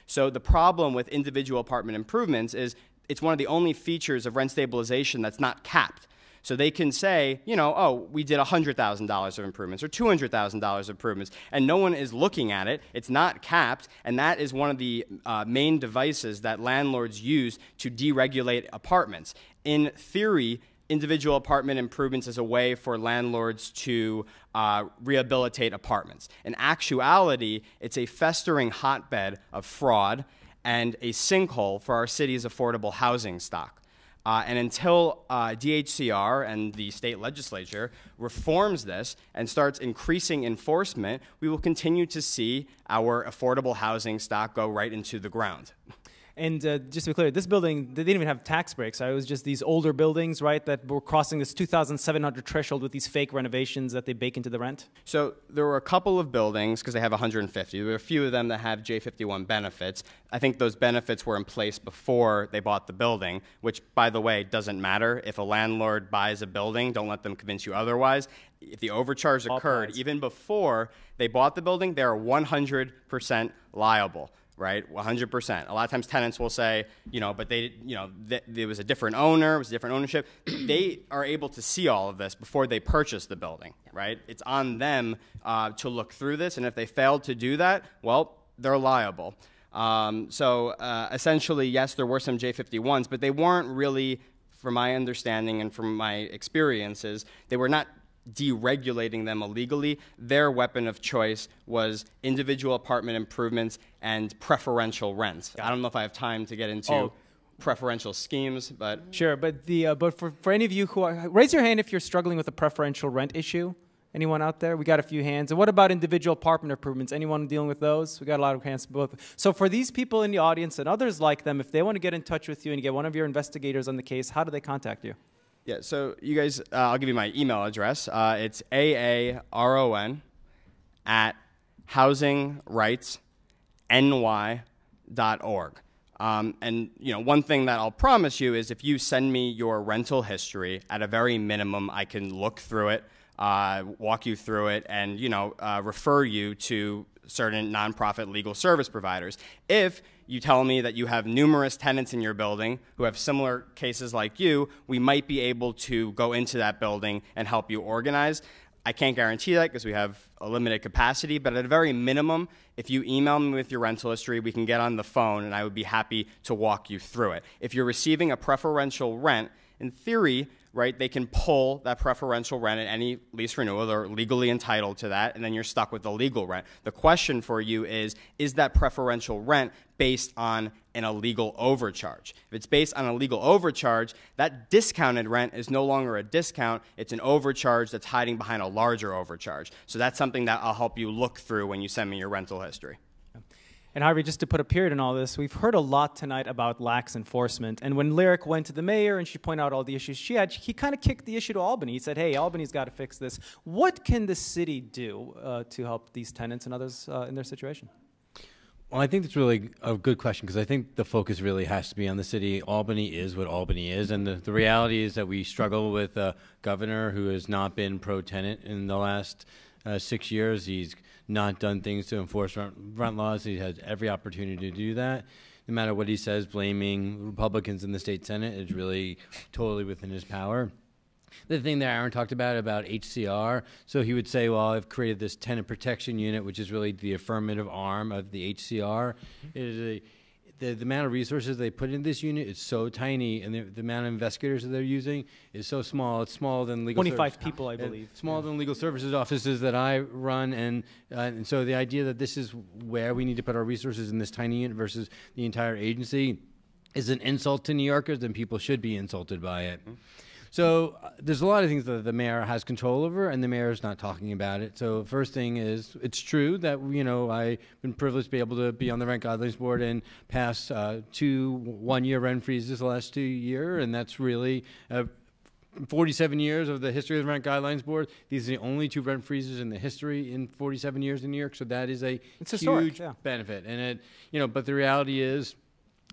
Speaker 10: So the problem with individual apartment improvements is it's one of the only features of rent stabilization that's not capped. So they can say, you know, oh, we did one hundred thousand dollars of improvements or two hundred thousand dollars of improvements, and no one is looking at it. It's not capped, and that is one of the uh, main devices that landlords use to deregulate apartments. In theory, individual apartment improvements is a way for landlords to uh, rehabilitate apartments. In actuality, it's a festering hotbed of fraud and a sinkhole for our city's affordable housing stock. Uh, and until uh, D H C R and the state legislature reforms this and starts increasing enforcement, we will continue to see our affordable housing stock go right into the ground.
Speaker 3: And uh, just to be clear, this building, they didn't even have tax breaks. Right? It was just these older buildings, right, that were crossing this two thousand seven hundred threshold with these fake renovations that they bake into the rent?
Speaker 10: So there were a couple of buildings, because they have one hundred fifty. There were a few of them that have J fifty-one benefits. I think those benefits were in place before they bought the building, which, by the way, doesn't matter. If a landlord buys a building, don't let them convince you otherwise. If the overcharge
Speaker 3: All
Speaker 10: occurred
Speaker 3: price.
Speaker 10: even before they bought the building, they are one hundred percent liable. Right, one hundred percent. A lot of times tenants will say, you know, but they, you know, th there was a different owner, it was a different ownership. They are able to see all of this before they purchase the building, right? It's on them uh, to look through this, and if they failed to do that, well, they're liable. Um, so uh, essentially, yes, there were some J fifty-ones, but they weren't really, from my understanding and from my experiences, they were not deregulating them illegally. Their weapon of choice was individual apartment improvements and preferential rents. I don't know if I have time to get into
Speaker 3: Oh.
Speaker 10: preferential schemes, but
Speaker 3: Sure, but the uh, but for, for any of you who are, raise your hand if you're struggling with a preferential rent issue. Anyone out there? We got a few hands. And what about individual apartment improvements? Anyone dealing with those? We got a lot of hands both. So for these people in the audience and others like them, if they want to get in touch with you and get one of your investigators on the case, how do they contact you?
Speaker 10: yeah, so you guys, uh, I'll give you my email address. Uh, it's A A R O N at housing rights N Y dot org. Um, and you know, one thing that I'll promise you is if you send me your rental history, at a very minimum, I can look through it, uh, walk you through it, and you know, uh, refer you to certain nonprofit legal service providers. If you tell me that you have numerous tenants in your building who have similar cases like you, we might be able to go into that building and help you organize. I can't guarantee that because we have a limited capacity, but at a very minimum, if you email me with your rental history, we can get on the phone and I would be happy to walk you through it. If you're receiving a preferential rent, in theory, right, they can pull that preferential rent at any lease renewal. They're legally entitled to that, and then you're stuck with the legal rent. The question for you is, is that preferential rent based on an illegal overcharge? If it's based on a legal overcharge, that discounted rent is no longer a discount. It's an overcharge that's hiding behind a larger overcharge. So that's something that I'll help you look through when you send me your rental history.
Speaker 3: And Harvey, just to put a period in all this, we've heard a lot tonight about lax enforcement. And when Lyric went to the mayor and she pointed out all the issues she had, he kind of kicked the issue to Albany. He said, hey, Albany's got to fix this. What can the city do uh, to help these tenants and others uh, in their situation?
Speaker 11: Well, I think that's really a good question because I think the focus really has to be on the city. Albany is what Albany is, and the, the reality is that we struggle with a governor who has not been pro-tenant in the last uh, six years. He's not done things to enforce rent, rent laws. He has every opportunity to do that. No matter what he says, blaming Republicans in the state Senate is really totally within his power. The thing that Aaron talked about, about H C R, so he would say, well, I've created this tenant protection unit, which is really the affirmative arm of the H C R. It is a, the, the amount of resources they put in this unit is so tiny, and the, the amount of investigators that they're using is so small. It's smaller than legal
Speaker 3: twenty-five
Speaker 11: service,
Speaker 3: people, I believe.
Speaker 11: Smaller yeah. than legal services offices that I run, and, uh, and so the idea that this is where we need to put our resources in this tiny unit versus the entire agency is an insult to New Yorkers, then people should be insulted by it. Mm-hmm. So uh, there's a lot of things that the mayor has control over, and the mayor is not talking about it. So first thing is, it's true that, you know, I've been privileged to be able to be on the Rent Guidelines Board and pass uh, two one-year rent freezes the last two years, and that's really uh, forty-seven years of the history of the Rent Guidelines Board. These are the only two rent freezes in the history in forty-seven years in New York, so that is a
Speaker 3: it's
Speaker 11: huge
Speaker 3: historic, yeah.
Speaker 11: benefit. And it, you know, but the reality is,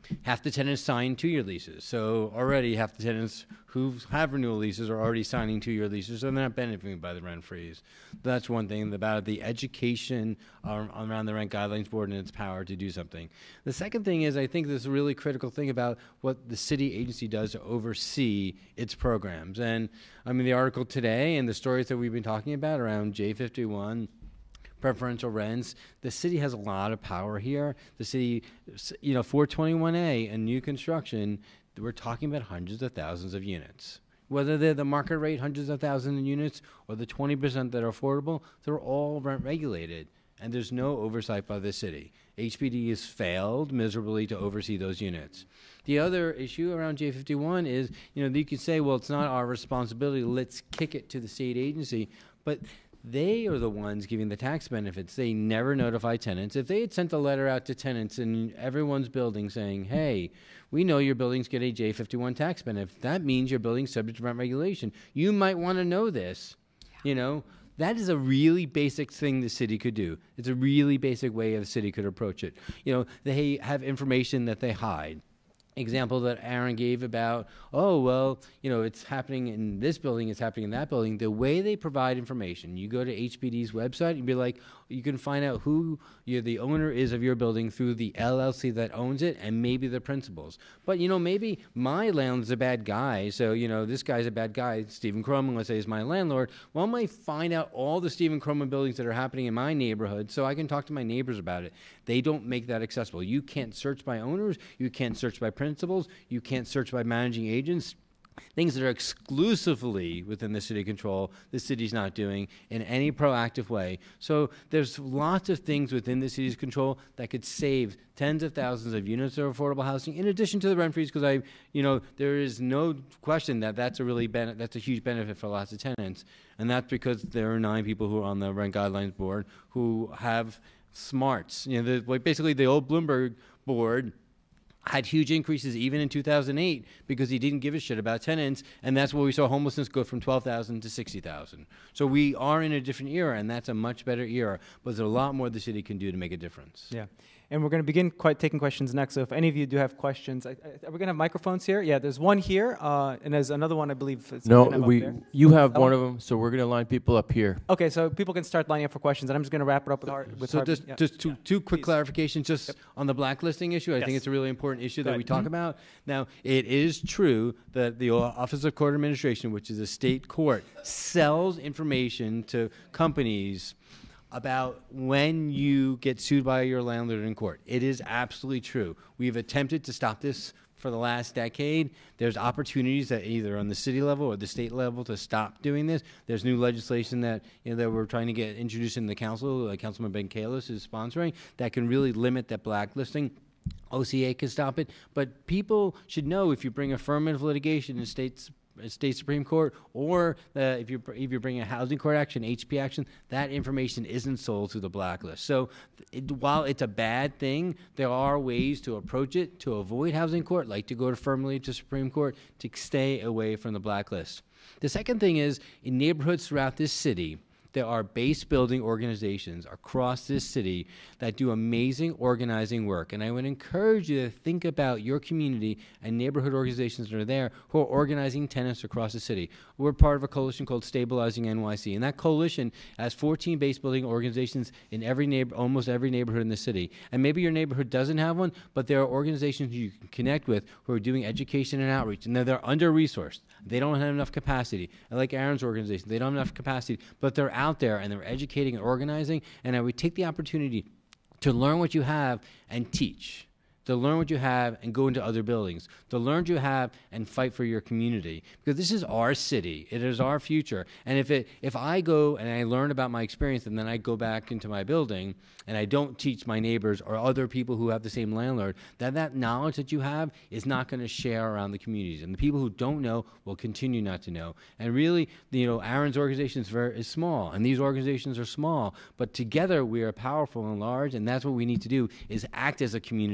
Speaker 11: half the tenants sign two-year leases. So already half the tenants who have renewal leases are already signing two-year leases, so they're not benefiting by the rent freeze. That's one thing about the education um, around the Rent Guidelines Board and its power to do something. The second thing is, I think there's a really critical thing about what the city agency does to oversee its programs. And I mean, the article today and the stories that we've been talking about around J fifty-one, preferential rents, the city has a lot of power here. The city, you know, four twenty-one A and new construction, we're talking about hundreds of thousands of units. Whether they're the market rate, hundreds of thousands of units, or the twenty percent that are affordable, they're all rent regulated. And there's no oversight by the city. H P D has failed miserably to oversee those units. The other issue around J fifty-one is, you know, you could say, well, it's not our responsibility, let's kick it to the state agency. But they are the ones giving the tax benefits. They never notify tenants. If they had sent a letter out to tenants in everyone's building saying, hey, we know your buildings get a J fifty-one tax benefit, that means your building's subject to rent regulation. You might want to know this. You know, that is a really basic thing the city could do. It's a really basic way the city could approach it. You know, they have information that they hide. Example that Aaron gave about, oh, well, you know, it's happening in this building, it's happening in that building. The way they provide information, you go to H P D's website and be like, you can find out who you know, the owner is of your building through the L L C that owns it and maybe the principals. But, you know, maybe my landlord's a bad guy, so, you know, this guy's a bad guy, Stephen Croman, let's say, is my landlord. Well, I might find out all the Stephen Croman buildings that are happening in my neighborhood so I can talk to my neighbors about it. They don't make that accessible. You can't search by owners, you can't search by principals, you can't search by managing agents. Things that are exclusively within the city control, the city's not doing in any proactive way. So there's lots of things within the city's control that could save tens of thousands of units of affordable housing, in addition to the rent freeze, because I, you know, there is no question that that's a really ben that's a huge benefit for lots of tenants, and that's because there are nine people who are on the Rent Guidelines Board who have smarts. You know, the, basically the old Bloomberg board had huge increases even in two thousand eight because he didn't give a shit about tenants, and that's where we saw homelessness go from twelve thousand to sixty thousand. So we are in a different era, and that's a much better era, but there's a lot more the city can do to make a difference.
Speaker 3: Yeah. And we're going to begin quite taking questions next. So if any of you do have questions, I, I, are we going to have microphones here? Yeah, there's one here, uh, and there's another one, I believe. It's
Speaker 1: No,
Speaker 3: have
Speaker 1: we. You have one of them, so we're going to line people up here.
Speaker 3: Okay, so people can start lining up for questions, and I'm just going to wrap it up with our. With
Speaker 11: so
Speaker 3: our,
Speaker 11: just,
Speaker 3: yeah.
Speaker 11: just two,
Speaker 3: yeah.
Speaker 11: two quick
Speaker 3: Please.
Speaker 11: clarifications just yep. on the blacklisting issue. I
Speaker 3: yes.
Speaker 11: think it's a really important issue
Speaker 3: Go
Speaker 11: that
Speaker 3: ahead.
Speaker 11: we talk
Speaker 3: mm-hmm.
Speaker 11: about. Now, it is true that the Office of Court Administration, which is a state court, sells information to companies about when you get sued by your landlord in court. It is absolutely true. We've attempted to stop this for the last decade. There's opportunities that either on the city level or the state level to stop doing this. There's new legislation that you know that we're trying to get introduced in the council, like Councilman Ben Kalis is sponsoring, that can really limit that blacklisting. O C A can stop it, but people should know if you bring affirmative litigation in states state Supreme Court, or uh, if you if you bring a housing court action, H P action, that information isn't sold through the blacklist. So it, while it's a bad thing, there are ways to approach it to avoid housing court, like to go to firmly to Supreme Court, to stay away from the blacklist. The second thing is, in neighborhoods throughout this city, there are base building organizations across this city that do amazing organizing work. And I would encourage you to think about your community and neighborhood organizations that are there who are organizing tenants across the city. We're part of a coalition called Stabilizing N Y C. And that coalition has fourteen base building organizations in every neighbor, almost every neighborhood in the city. And maybe your neighborhood doesn't have one, but there are organizations you can connect with who are doing education and outreach. And they're, they're under-resourced. They don't have enough capacity. And like Aaron's organization, they don't have enough capacity, but they're out out there and they're educating and organizing, and I would take the opportunity to learn what you have and teach, to learn what you have and go into other buildings, to learn what you have and fight for your community, because this is our city, it is our future. And if it if I go and I learn about my experience and then I go back into my building and I don't teach my neighbors or other people who have the same landlord, that that knowledge that you have is not going to share around the communities, and the people who don't know will continue not to know. And really, you know, Aaron's organization is very is small, and these organizations are small, but together we are powerful and large, and that's what we need to do, is act as a community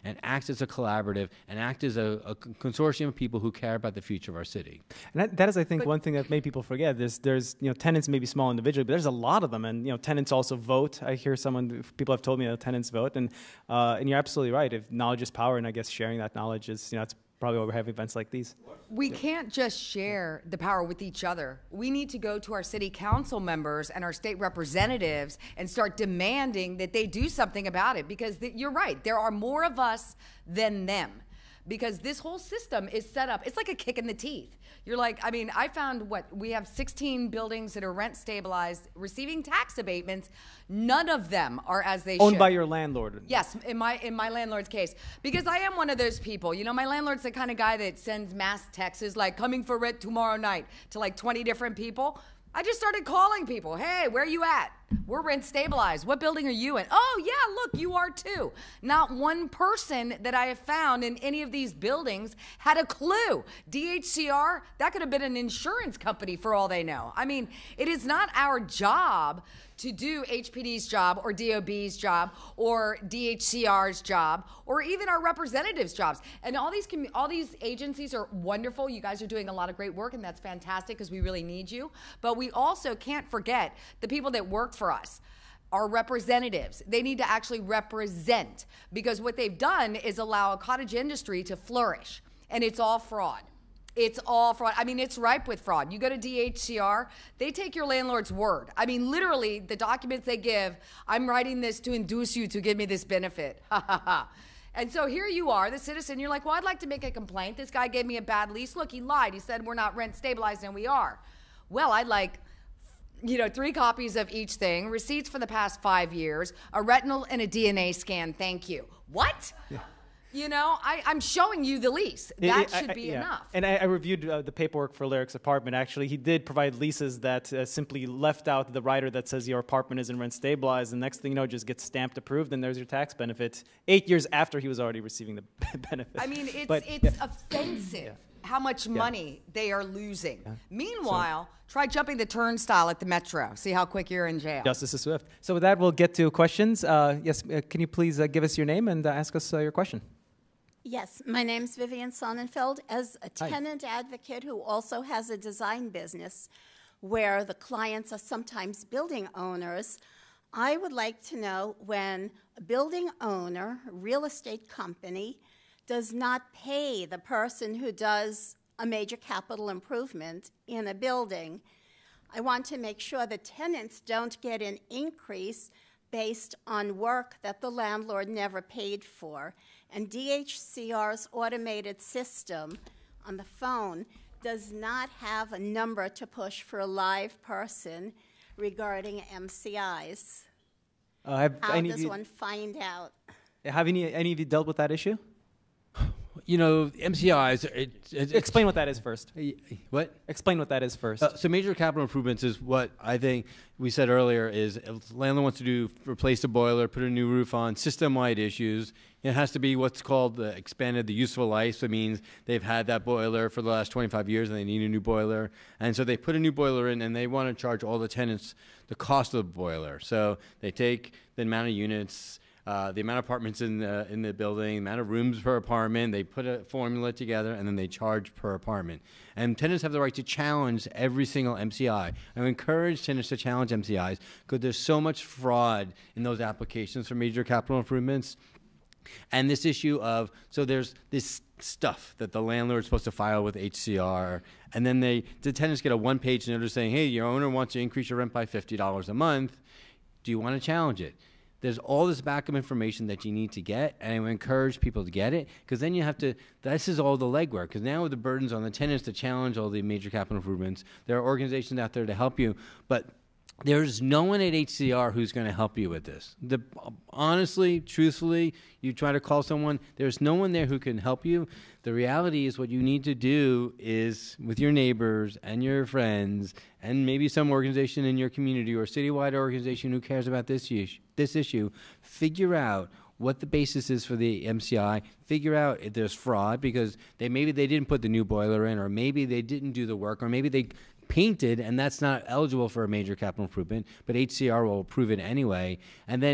Speaker 11: and act as a collaborative and act as a, a consortium of people who care about the future of our city.
Speaker 3: And that, that is, I think, but one thing that many people forget. There's, there's, you know, tenants may be small individually, but there's a lot of them, and you know, tenants also vote. I hear someone, people have told me that tenants vote, and uh, and you're absolutely right. If knowledge is power, and I guess sharing that knowledge is, you know, that's probably why we have events like these.
Speaker 4: We can't just share the power with each other. We need to go to our city council members and our state representatives and start demanding that they do something about it, because th- you're right, there are more of us than them. Because this whole system is set up, it's like a kick in the teeth. You're like, I mean, I found what, we have sixteen buildings that are rent stabilized, receiving tax abatements. None of them are as they
Speaker 3: Owned
Speaker 4: should.
Speaker 3: by your landlord.
Speaker 4: Yes, in my in my landlord's case. Because I am one of those people. You know, my landlord's the kind of guy that sends mass texts like coming for rent tomorrow night to like twenty different people. I just started calling people. Hey, where are you at? We're rent stabilized. What building are you in? Oh, yeah, look, you are too. Not one person that I have found in any of these buildings had a clue. D H C R, that could have been an insurance company for all they know. I mean, it is not our job to do H P D's job or D O B's job or D H C R's job or even our representatives' jobs. And all these commu- all these agencies are wonderful. You guys are doing a lot of great work, and that's fantastic because we really need you. But we also can't forget the people that work for us. Our representatives, they need to actually represent, because what they've done is allow a cottage industry to flourish, and it's all fraud. It's all fraud. I mean, it's ripe with fraud. You go to D H C R, they take your landlord's word. I mean, literally, the documents they give, I'm writing this to induce you to give me this benefit. Ha ha ha. And so here you are, the citizen, you're like, well, I'd like to make a complaint. This guy gave me a bad lease. Look, he lied. He said we're not rent stabilized, and we are. Well, I'd like, you know, three copies of each thing, receipts for the past five years, a retinal and a D N A scan. Thank you. What? Yeah. You know, I, I'm showing you the lease. That
Speaker 3: It- it-
Speaker 4: should
Speaker 3: I-
Speaker 4: be
Speaker 3: yeah.
Speaker 4: enough.
Speaker 3: And I, I reviewed uh, the paperwork for Lyric's apartment. Actually, he did provide leases that uh, simply left out the rider that says your apartment isn't rent stabilized. And next thing you know, it just gets stamped approved, and there's your tax benefit eight years after he was already receiving the benefit.
Speaker 4: I mean, it's
Speaker 3: But,
Speaker 4: it's
Speaker 3: yeah.
Speaker 4: offensive how much money they are losing. Meanwhile, try jumping the turnstile at the Metro. See how quick you're in jail.
Speaker 3: Justice is swift. So with that, we'll get to questions. Uh, yes, uh, can you please uh, give us your name and uh, ask us uh, your question?
Speaker 12: Yes, my name's Vivian Sonnenfeld. As a
Speaker 3: Hi.
Speaker 12: tenant advocate who also has a design business where the clients are sometimes building owners, I would like to know when a building owner, real estate company, does not pay the person who does a major capital improvement in a building. I want to make sure that tenants don't get an increase based on work that the landlord never paid for. And D H C R's automated system on the phone does not have a number to push for a live person regarding M C Is.
Speaker 3: Uh, have
Speaker 12: How
Speaker 3: any of
Speaker 12: does
Speaker 3: you,
Speaker 12: one find out?
Speaker 3: have any, any of you dealt with that issue?
Speaker 11: You know, M C Is. It, it,
Speaker 3: Explain what that is first.
Speaker 11: What?
Speaker 3: Explain what that is first.
Speaker 11: Uh, so major capital improvements is what I think we said earlier is if the landlord wants to do, replace the boiler, put a new roof on, system-wide issues, it has to be what's called the expanded the useful life. So it means they've had that boiler for the last twenty-five years and they need a new boiler. And so they put a new boiler in and they want to charge all the tenants the cost of the boiler. So they take the amount of units, Uh, the amount of apartments in the, in the building, the amount of rooms per apartment, they put a formula together and then they charge per apartment. And tenants have the right to challenge every single M C I. I encourage tenants to challenge M C Is because there's so much fraud in those applications for major capital improvements. And this issue of, so there's this stuff that the landlord's supposed to file with H C R, and then they, the tenants get a one-page notice saying, hey, your owner wants to increase your rent by fifty dollars a month. Do you want to challenge it? There's all this backup information that you need to get, and I would encourage people to get it, because then you have to, this is all the legwork, because now the burden's on the tenants to challenge all the major capital improvements. There are organizations out there to help you, but there's no one at H C R who's going to help you with this. The, honestly, truthfully, you try to call someone, there's no one there who can help you. The reality is what you need to do is, with your neighbors and your friends and maybe some organization in your community or citywide organization who cares about this issue, this issue, figure out what the basis is for the M C I, figure out if there's fraud because they maybe they didn't put the new boiler in, or maybe they didn't do the work, or maybe they painted and that's not eligible for a major capital improvement, but H C R will approve it anyway. And then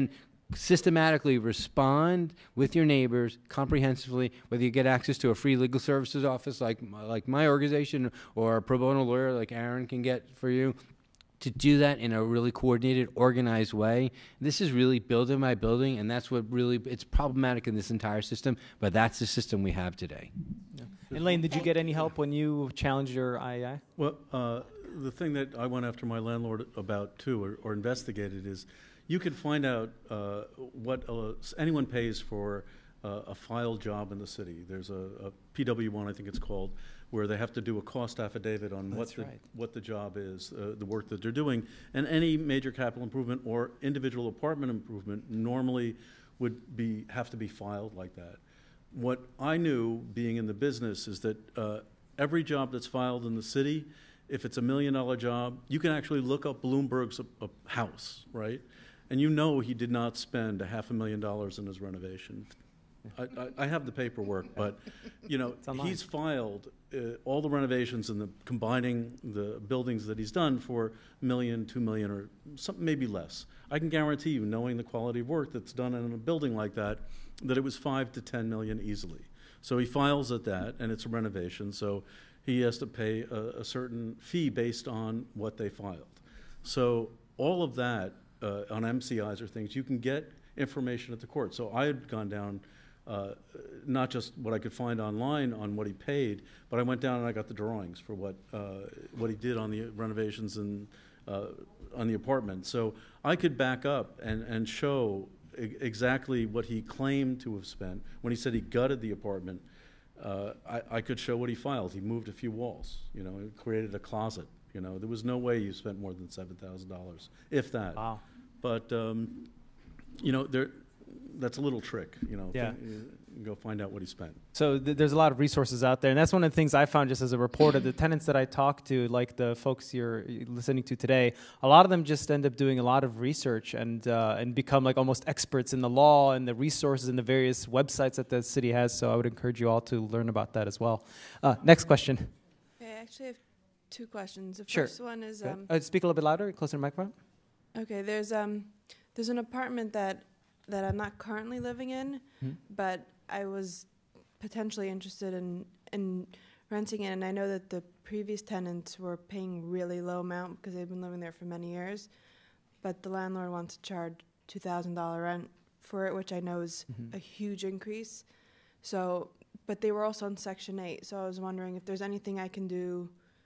Speaker 11: systematically respond with your neighbors comprehensively, whether you get access to a free legal services office like, like my organization or a pro bono lawyer like Aaron can get for you, to do that in a really coordinated, organized way. This is really building by building, and that's what really, it's problematic in this entire system, but that's the system we have today.
Speaker 3: Yeah. And Lane, did you get any help when you challenged your I A I?
Speaker 7: Well, uh, the thing that I went after my landlord about too, or, or investigated, is you can find out uh, what uh, anyone pays for uh, a file job in the city. There's a, a P W one, I think it's called, where they have to do a cost affidavit on what the,
Speaker 3: right.
Speaker 7: what the job is, uh, the work that they're doing. And any major capital improvement or individual apartment improvement normally would be have to be filed like that. What I knew, being in the business, is that uh, every job that's filed in the city, if it's a million dollar job, you can actually look up Bloomberg's a, a house, right? And you know he did not spend a half a million dollars in his renovation. I, I, I have the paperwork, but you know he's filed uh, all the renovations and the combining the buildings that he's done for a million, two million, or some, maybe less. I can guarantee you, knowing the quality of work that's done in a building like that, that it was five to ten million easily. So he files at that, and it's a renovation. So he has to pay a, a certain fee based on what they filed. So all of that uh, on M C Is or things, you can get information at the court. So I had gone down, uh, not just what I could find online on what he paid, but I went down and I got the drawings for what uh, what he did on the renovations and uh, on the apartment. So I could back up and, and show e exactly what he claimed to have spent. When he said he gutted the apartment, uh, I, I could show what he filed. He moved a few walls, you know, he created a closet. You know, there was no way you spent more than seven thousand dollars, if that.
Speaker 3: Wow.
Speaker 7: But, um, you know, there, that's a little trick, you know.
Speaker 3: Yeah.
Speaker 7: Th go find out what he spent.
Speaker 3: So th there's a lot of resources out there, and that's one of the things I found just as a reporter. The tenants that I talk to, like the folks you're listening to today, a lot of them just end up doing a lot of research and uh, and become like almost experts in the law and the resources and the various websites that the city has. So I would encourage you all to learn about that as well. Uh, next question.
Speaker 13: Okay, I actually have two questions. The
Speaker 3: Sure.
Speaker 13: first one is
Speaker 3: Okay.
Speaker 13: um,
Speaker 3: Uh, speak a little bit louder, closer to the microphone.
Speaker 13: okay. There's um, there's an apartment that that I'm not currently living in,
Speaker 3: Hmm.
Speaker 13: but I was potentially interested in in renting it, and I know that the previous tenants were paying really low amount because they've been living there for many years, but the landlord wants to charge two thousand dollar rent for it, which I know is
Speaker 3: Mhm.
Speaker 13: a huge increase. So, but they were also on Section eight, so I was wondering if there's anything I can do,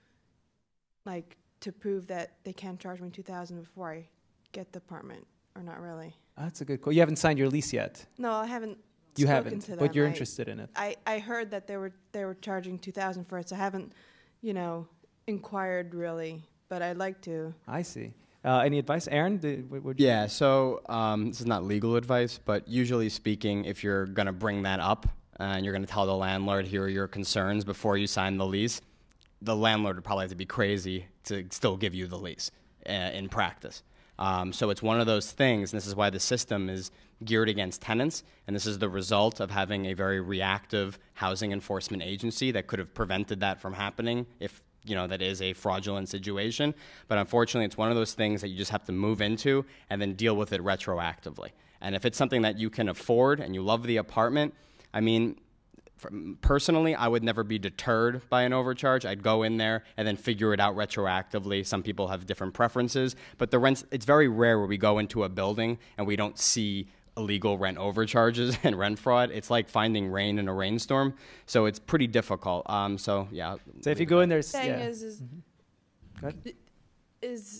Speaker 13: like to prove that they can't charge me two thousand before I get the apartment, or not really.
Speaker 3: That's a good call. You haven't signed your lease yet.
Speaker 13: No, I haven't.
Speaker 3: You
Speaker 13: spoken
Speaker 3: haven't,
Speaker 13: to them.
Speaker 3: but you're
Speaker 13: I-
Speaker 3: interested in it.
Speaker 13: I, I heard that they were they were charging two thousand for it, so I haven't, you know, inquired really, but I'd like to.
Speaker 3: I see. Uh, any advice, Aaron? Did, what, would you
Speaker 10: Yeah, so um, this is not legal advice, but usually speaking, if you're going to bring that up uh, and you're going to tell the landlord, here are your concerns before you sign the lease, the landlord would probably have to be crazy to still give you the lease uh, in practice. Um, so it's one of those things, and this is why the system is geared against tenants, and this is the result of having a very reactive housing enforcement agency that could have prevented that from happening if, you know, that is a fraudulent situation. But unfortunately, it's one of those things that you just have to move into and then deal with it retroactively. And if it's something that you can afford and you love the apartment, I mean, personally, I would never be deterred by an overcharge. I'd go in there and then figure it out retroactively. Some people have different preferences, but the rents, it's very rare where we go into a building and we don't see illegal rent overcharges and rent fraud. It's like finding rain in a rainstorm, so it's pretty difficult. Um, so yeah.
Speaker 3: So if you go in there,
Speaker 13: Thing
Speaker 3: yeah.
Speaker 13: is, is,
Speaker 3: Go ahead.
Speaker 13: is,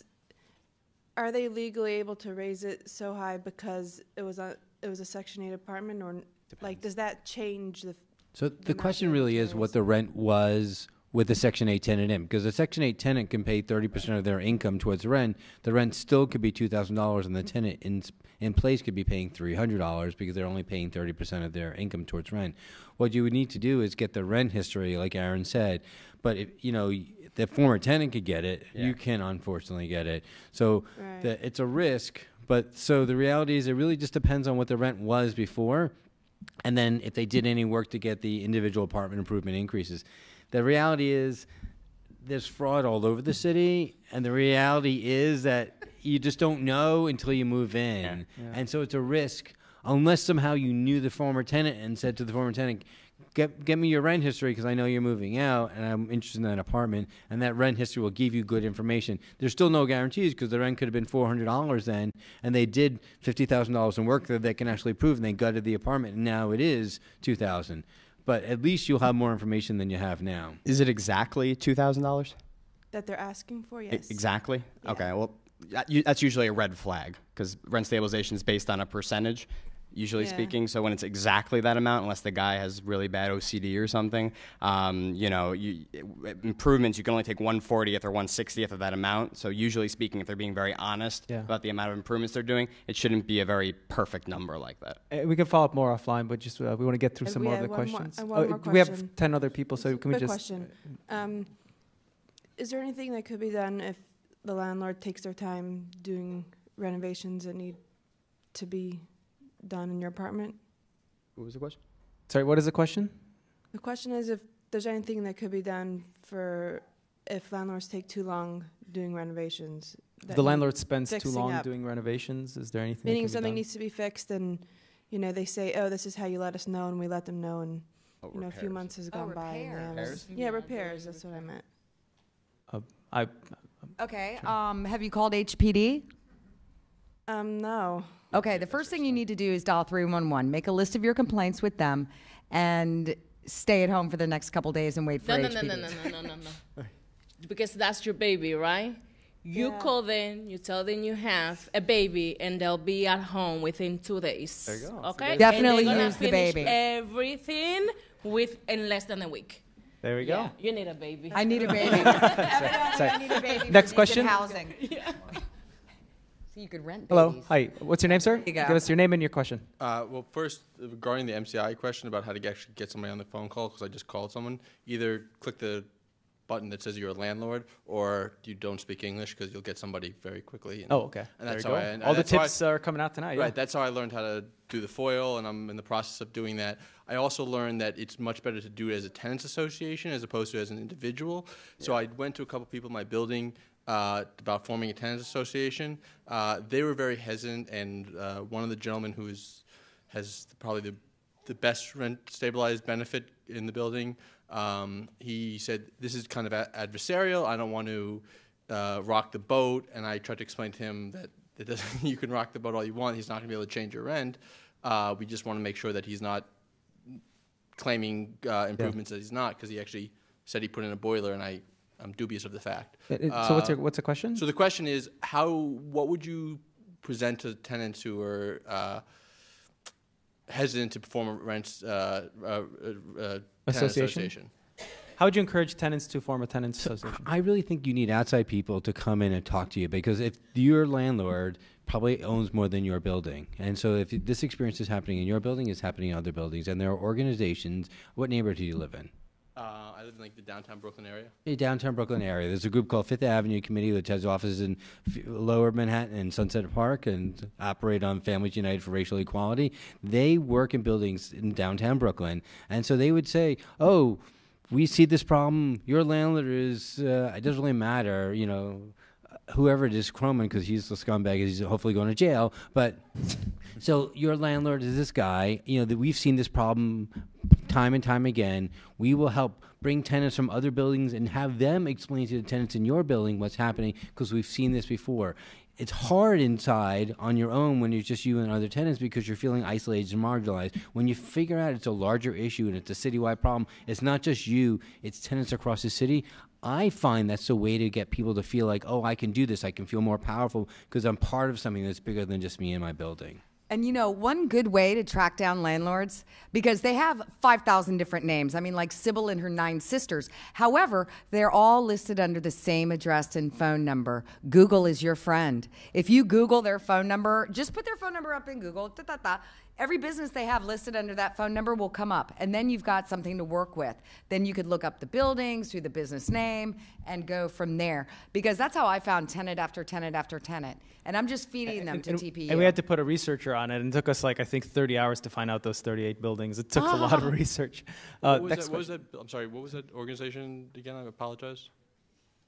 Speaker 13: are they legally able to raise it so high because it was a it was a Section eight apartment, or like does that change the?
Speaker 11: So the question really is what the rent was with the Section eight tenant in, because the Section eight tenant can pay thirty percent of their income towards rent. The rent still could be two thousand dollars, and the tenant in in place could be paying three hundred dollars because they're only paying thirty percent of their income towards rent. What you would need to do is get the rent history, like Aaron said. But if, you know, the former tenant could get it,
Speaker 10: Yeah.
Speaker 11: you can unfortunately get it. So
Speaker 13: Right.
Speaker 11: the, it's a risk. But so the reality is, it really just depends on what the rent was before, and then if they did any work to get the individual apartment improvement increases. The reality is there's fraud all over the city, and the reality is that you just don't know until you move in.
Speaker 10: Yeah.
Speaker 3: Yeah.
Speaker 11: And so it's a risk, unless somehow you knew the former tenant and said to the former tenant, Get, get me your rent history because I know you're moving out and I'm interested in that apartment, and that rent history will give you good information. There's still no guarantees because the rent could have been four hundred dollars then, and they did fifty thousand dollars in work that they can actually prove, and they gutted the apartment, and now it is two thousand dollars. But at least you'll have more information than you have now.
Speaker 10: Is it exactly two thousand dollars?
Speaker 13: That they're asking for, yes.
Speaker 10: Exactly?
Speaker 13: Yeah.
Speaker 10: Okay, well, that, you, that's usually a red flag because rent stabilization is based on a percentage, usually
Speaker 13: Yeah.
Speaker 10: speaking. So when it's exactly that amount, unless the guy has really bad O C D or something, um, you know, you, improvements, you can only take one fortieth or one sixtieth of that amount. So usually speaking, if they're being very honest
Speaker 3: Yeah.
Speaker 10: about the amount of improvements they're doing, it shouldn't be a very perfect number like that.
Speaker 3: Uh, we can follow up more offline, but just uh, we want to get through
Speaker 13: Uh,
Speaker 3: some
Speaker 13: we
Speaker 3: more of
Speaker 13: have
Speaker 3: the
Speaker 13: one more-
Speaker 3: questions.
Speaker 13: uh, one
Speaker 3: Oh,
Speaker 13: more
Speaker 3: we have
Speaker 13: question.
Speaker 3: ten other people, so can we
Speaker 13: Quick
Speaker 3: just...
Speaker 13: question. Um, is there anything that could be done if the landlord takes their time doing renovations that need to be done in your apartment?
Speaker 10: What was the question?
Speaker 3: Sorry, what is the question?
Speaker 13: The question is if there's anything that could be done for if landlords take too long doing renovations.
Speaker 3: If
Speaker 13: that
Speaker 3: the
Speaker 13: need
Speaker 3: landlord spends too
Speaker 13: fixing
Speaker 3: long
Speaker 13: up.
Speaker 3: doing renovations, is there anything that
Speaker 13: Meaning
Speaker 3: can
Speaker 13: if
Speaker 3: be
Speaker 13: something
Speaker 3: done?
Speaker 13: needs to be fixed and, you know, they say, oh, this is how you let us know, and we let them know, and,
Speaker 10: Oh,
Speaker 13: you know, a few
Speaker 10: repairs.
Speaker 13: months has
Speaker 4: Oh,
Speaker 13: gone by. And they haven't-
Speaker 10: Repairs?
Speaker 13: Yeah, repairs, that's what I meant.
Speaker 3: Uh, I,
Speaker 4: Okay, um, have you called H P D?
Speaker 13: Um, no.
Speaker 4: Okay, the first thing you need to do is dial three one one. Make a list of your complaints with them and stay at home for the next couple days and wait for
Speaker 8: No, no,
Speaker 4: H
Speaker 8: no,
Speaker 4: P D.
Speaker 8: no, no, no, no, no, no. Because that's your baby, right? You
Speaker 13: Yeah.
Speaker 8: call them, you tell them you have a baby, and they'll be at home within two days.
Speaker 10: There you go.
Speaker 8: Okay?
Speaker 4: Definitely
Speaker 8: and they're gonna
Speaker 4: use the
Speaker 8: finish
Speaker 4: baby.
Speaker 8: everything with in less than a week.
Speaker 3: there we
Speaker 8: Yeah,
Speaker 3: go.
Speaker 8: you need a baby.
Speaker 4: I need a baby. Evidently,
Speaker 3: Sorry.
Speaker 4: I need a baby.
Speaker 3: Next
Speaker 4: for
Speaker 3: question.
Speaker 4: decent Housing. So you could rent
Speaker 3: Hello,
Speaker 4: babies.
Speaker 3: hi. What's your name, sir?
Speaker 4: you go.
Speaker 3: Give us your name and your question.
Speaker 1: Uh, well, first, regarding the M C I question about how to actually get somebody on the phone call, because I just called someone, either click the button that says you're a landlord, or you don't speak English, because you'll get somebody very quickly. And,
Speaker 3: Oh, okay.
Speaker 1: And that's
Speaker 3: there you
Speaker 1: how
Speaker 3: go.
Speaker 1: I, and
Speaker 3: All the
Speaker 1: that's how I-
Speaker 3: tips are coming out tonight.
Speaker 1: Right,
Speaker 3: Yeah.
Speaker 1: that's how I learned how to do the foil, and I'm in the process of doing that. I also learned that it's much better to do it as a tenants association as opposed to as an individual. So I went to a couple people in my building uh, about forming a tenants association. Uh, they were very hesitant, and uh, one of the gentlemen who is, has probably the, the best rent stabilized benefit in the building, um, he said, this is kind of a- adversarial. I don't want to uh, rock the boat, and I tried to explain to him that it doesn't, you can rock the boat all you want. He's not going to be able to change your rent. Uh, we just want to make sure that he's not claiming uh, improvements that he's not, because he actually said he put in a boiler, and I, I'm dubious of the fact.
Speaker 3: Uh, uh, so what's
Speaker 1: Uh,
Speaker 3: your what's the question?
Speaker 1: So the question is, how? What would you present to tenants who are uh, hesitant to perform a rent uh, uh, uh, tenant
Speaker 3: Association?
Speaker 1: association?
Speaker 3: How would you encourage tenants to form a tenants association?
Speaker 11: I really think you need outside people to come in and talk to you, because if your landlord probably owns more than your building, and so if this experience is happening in your building, it's happening in other buildings, and there are organizations. What neighborhood do you live in?
Speaker 1: Uh, I live in like the downtown Brooklyn area.
Speaker 11: In downtown Brooklyn area. There's a group called Fifth Avenue Committee, which has offices in F- Lower Manhattan and Sunset Park, and operate on Families United for Racial Equality. They work in buildings in downtown Brooklyn, and so they would say, "Oh, we see this problem. Your landlord is. Uh, it doesn't really matter, you know." Whoever it is, Croman, because he's the scumbag, he's hopefully going to jail. But so your landlord is this guy. You know that we've seen this problem time and time again. We will help bring tenants from other buildings and have them explain to the tenants in your building what's happening, because we've seen this before. It's hard inside on your own when it's just you and other tenants, because you're feeling isolated and marginalized. When you figure out it's a larger issue and it's a citywide problem, it's not just you, it's tenants across the city. I find that's a way to get people to feel like, oh, I can do this. I can feel more powerful because I'm part of something that's bigger than just me and my building.
Speaker 4: And you know, one good way to track down landlords, because they have five thousand different names. I mean, like Sybil and her nine sisters. However, they're all listed under the same address and phone number. Google is your friend. If you Google their phone number, just put their phone number up in Google, da, da, da. Every business they have listed under that phone number will come up, and then you've got something to work with. Then you could look up the buildings through the business name and go from there, because that's how I found tenant after tenant after tenant, and I'm just feeding them
Speaker 3: and,
Speaker 4: to
Speaker 3: and,
Speaker 4: T P U.
Speaker 3: and we had to put a researcher on it, and it took us like I think thirty hours to find out those thirty-eight buildings. It took a lot of research. Uh,
Speaker 1: What was,
Speaker 3: next
Speaker 1: that, what was
Speaker 3: question.
Speaker 1: that? I'm sorry. What was that organization again? I apologize.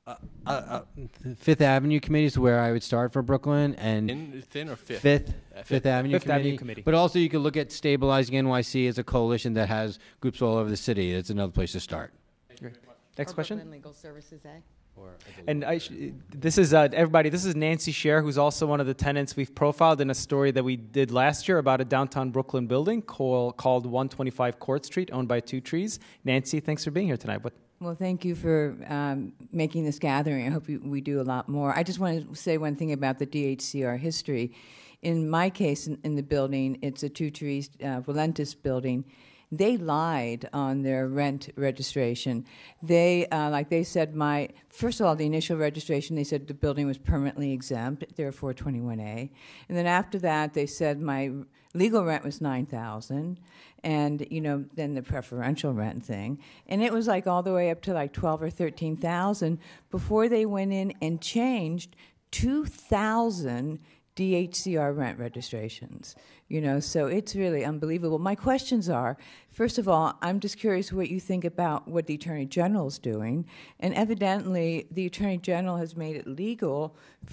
Speaker 11: Uh, uh, uh, Fifth Avenue Committee is where I would start for Brooklyn, and
Speaker 1: In thin or fifth?
Speaker 11: Fifth,
Speaker 1: Uh,
Speaker 11: Fifth Avenue
Speaker 3: Fifth
Speaker 11: Committee.
Speaker 3: Avenue Committee.
Speaker 11: But also, you could look at stabilizing N Y C as a coalition that has groups all over the city. That's another place to start.
Speaker 3: Great. Next
Speaker 4: Or
Speaker 3: question.
Speaker 4: Brooklyn Legal Services, eh?
Speaker 3: And I sh this is uh, everybody. This is Nancy Scher, who's also one of the tenants we've profiled in a story that we did last year about a downtown Brooklyn building call, called one twenty-five Court Street, owned by Two Trees. Nancy, thanks for being here tonight. What?
Speaker 14: Well, thank you for um, making this gathering. I hope we, we do a lot more. I just want to say one thing about the D H C R history. In my case, in, in the building, it's a Two Trees uh, Valentis building. They lied on their rent registration. They, uh, like they said, my, first of all, the initial registration, they said the building was permanently exempt, therefore twenty-one A. And then after that, they said my legal rent was nine thousand dollars, and, you know, then the preferential rent thing. And it was like all the way up to like twelve or thirteen thousand before they went in and changed two thousand D H C R rent registrations. You know, so it's really unbelievable. My questions are, first of all, I'm just curious what you think about what the Attorney General's doing. And evidently, the Attorney General has made it legal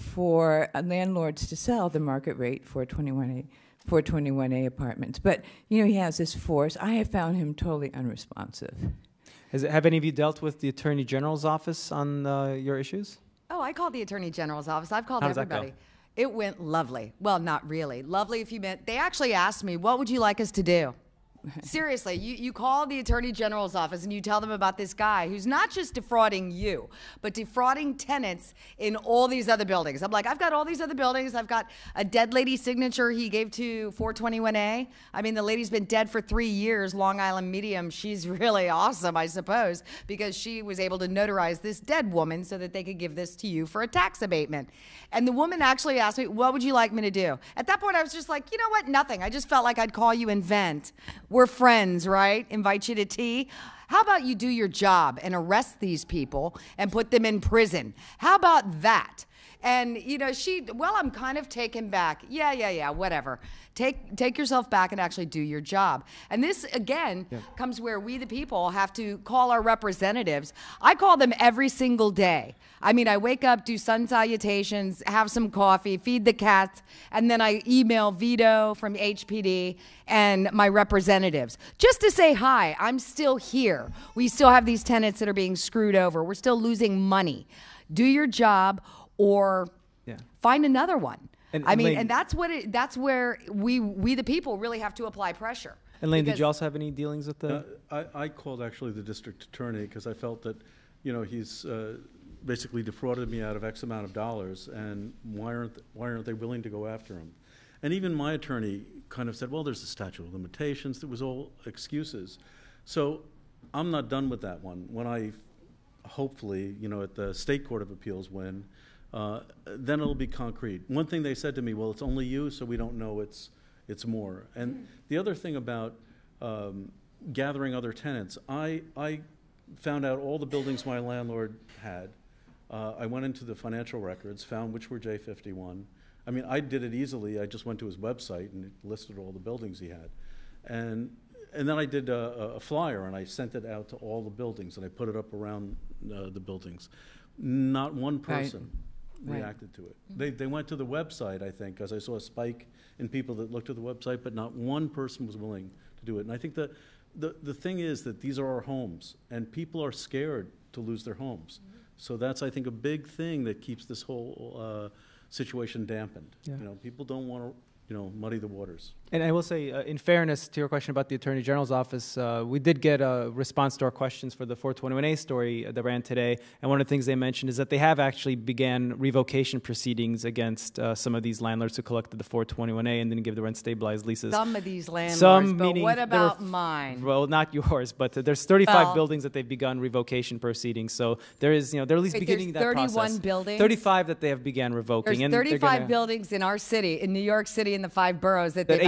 Speaker 14: for landlords to sell the market rate for twenty-one A, for twenty-one A apartments. But, you know, he has this force. I have found him totally unresponsive.
Speaker 3: Has, have any of you dealt with the Attorney General's office on uh, your issues?
Speaker 4: Oh, I called the Attorney General's office. I've called
Speaker 3: How does that
Speaker 4: everybody.
Speaker 3: go?
Speaker 4: It went lovely. Well, not really. Lovely if you meant, they actually asked me, what would you like us to do? Seriously, you, you call the Attorney General's office and you tell them about this guy who's not just defrauding you, but defrauding tenants in all these other buildings. I'm like, I've got all these other buildings. I've got a dead lady signature he gave to four twenty-one A. I mean, the lady's been dead for three years, Long Island medium. She's really awesome, I suppose, because she was able to notarize this dead woman so that they could give this to you for a tax abatement. And the woman actually asked me, what would you like me to do? At that point, I was just like, you know what? Nothing. I just felt like I'd call you and vent. We're friends, right? Invite you to tea. How about you do your job and arrest these people and put them in prison? How about that? And, you know, she, well, I'm kind of taken back. Yeah, yeah, yeah, whatever. Take take yourself back and actually do your job. And this, again, yeah. comes where we, the people, have to call our representatives. I call them every single day. I mean, I wake up, do sun salutations, have some coffee, feed the cats, and then I email Vito from H P D and my representatives just to say, hi, I'm still here. We still have these tenants that are being screwed over. We're still losing money. Do your job or yeah. find another one. And, I mean, Lane, and that's what it, that's where we, we the people really have to apply pressure.
Speaker 3: And Lane, did you also have any dealings with the?
Speaker 7: Uh, I, I called actually the district attorney because I felt that, you know, he's uh, basically defrauded me out of X amount of dollars, and why aren't th why aren't they willing to go after him? And even my attorney kind of said, well, there's a statute of limitations. It was all excuses. So I'm not done with that one. When I hopefully, you know, at the State Court of Appeals win, uh, then it'll be concrete. One thing they said to me, well, it's only you, so we don't know it's, it's more. And the other thing about um, gathering other tenants, I, I found out all the buildings my landlord had. Uh, I went into the financial records, found which were J fifty-one. I mean, I did it easily. I just went to his website and it listed all the buildings he had. And, and then I did a, a flyer and I sent it out to all the buildings and I put it up around uh, the buildings. Not one person right. reacted right. to it. Mm-hmm. They, they went to the website, I think, because I saw a spike in people that looked at the website, but not one person was willing to do it. And I think that the, the thing is that these are our homes and people are scared to lose their homes. Mm-hmm. So that's, I think, a big thing that keeps this whole uh, situation dampened. Yeah. You know, people don't want to, you know, muddy the waters.
Speaker 3: And I will say, uh, in fairness to your question about the Attorney General's office, uh, we did get a response to our questions for the four twenty-one A story that ran today. And one of the things they mentioned is that they have actually began revocation proceedings against uh, some of these landlords who collected the four twenty-one A and didn't give the rent stabilized leases.
Speaker 4: Some of these landlords,
Speaker 3: some,
Speaker 4: but
Speaker 3: meaning
Speaker 4: what about
Speaker 3: were,
Speaker 4: mine?
Speaker 3: Well, not yours, but uh, there's thirty-five
Speaker 4: well,
Speaker 3: buildings that they've begun revocation proceedings. So there is, you know, they're at least
Speaker 4: wait,
Speaker 3: beginning that process.
Speaker 4: thirty-one buildings?
Speaker 3: thirty-five that they have began revoking.
Speaker 4: There's
Speaker 3: and
Speaker 4: thirty-five
Speaker 3: gonna,
Speaker 4: buildings in our city, in New York City, in the five boroughs that they've
Speaker 3: that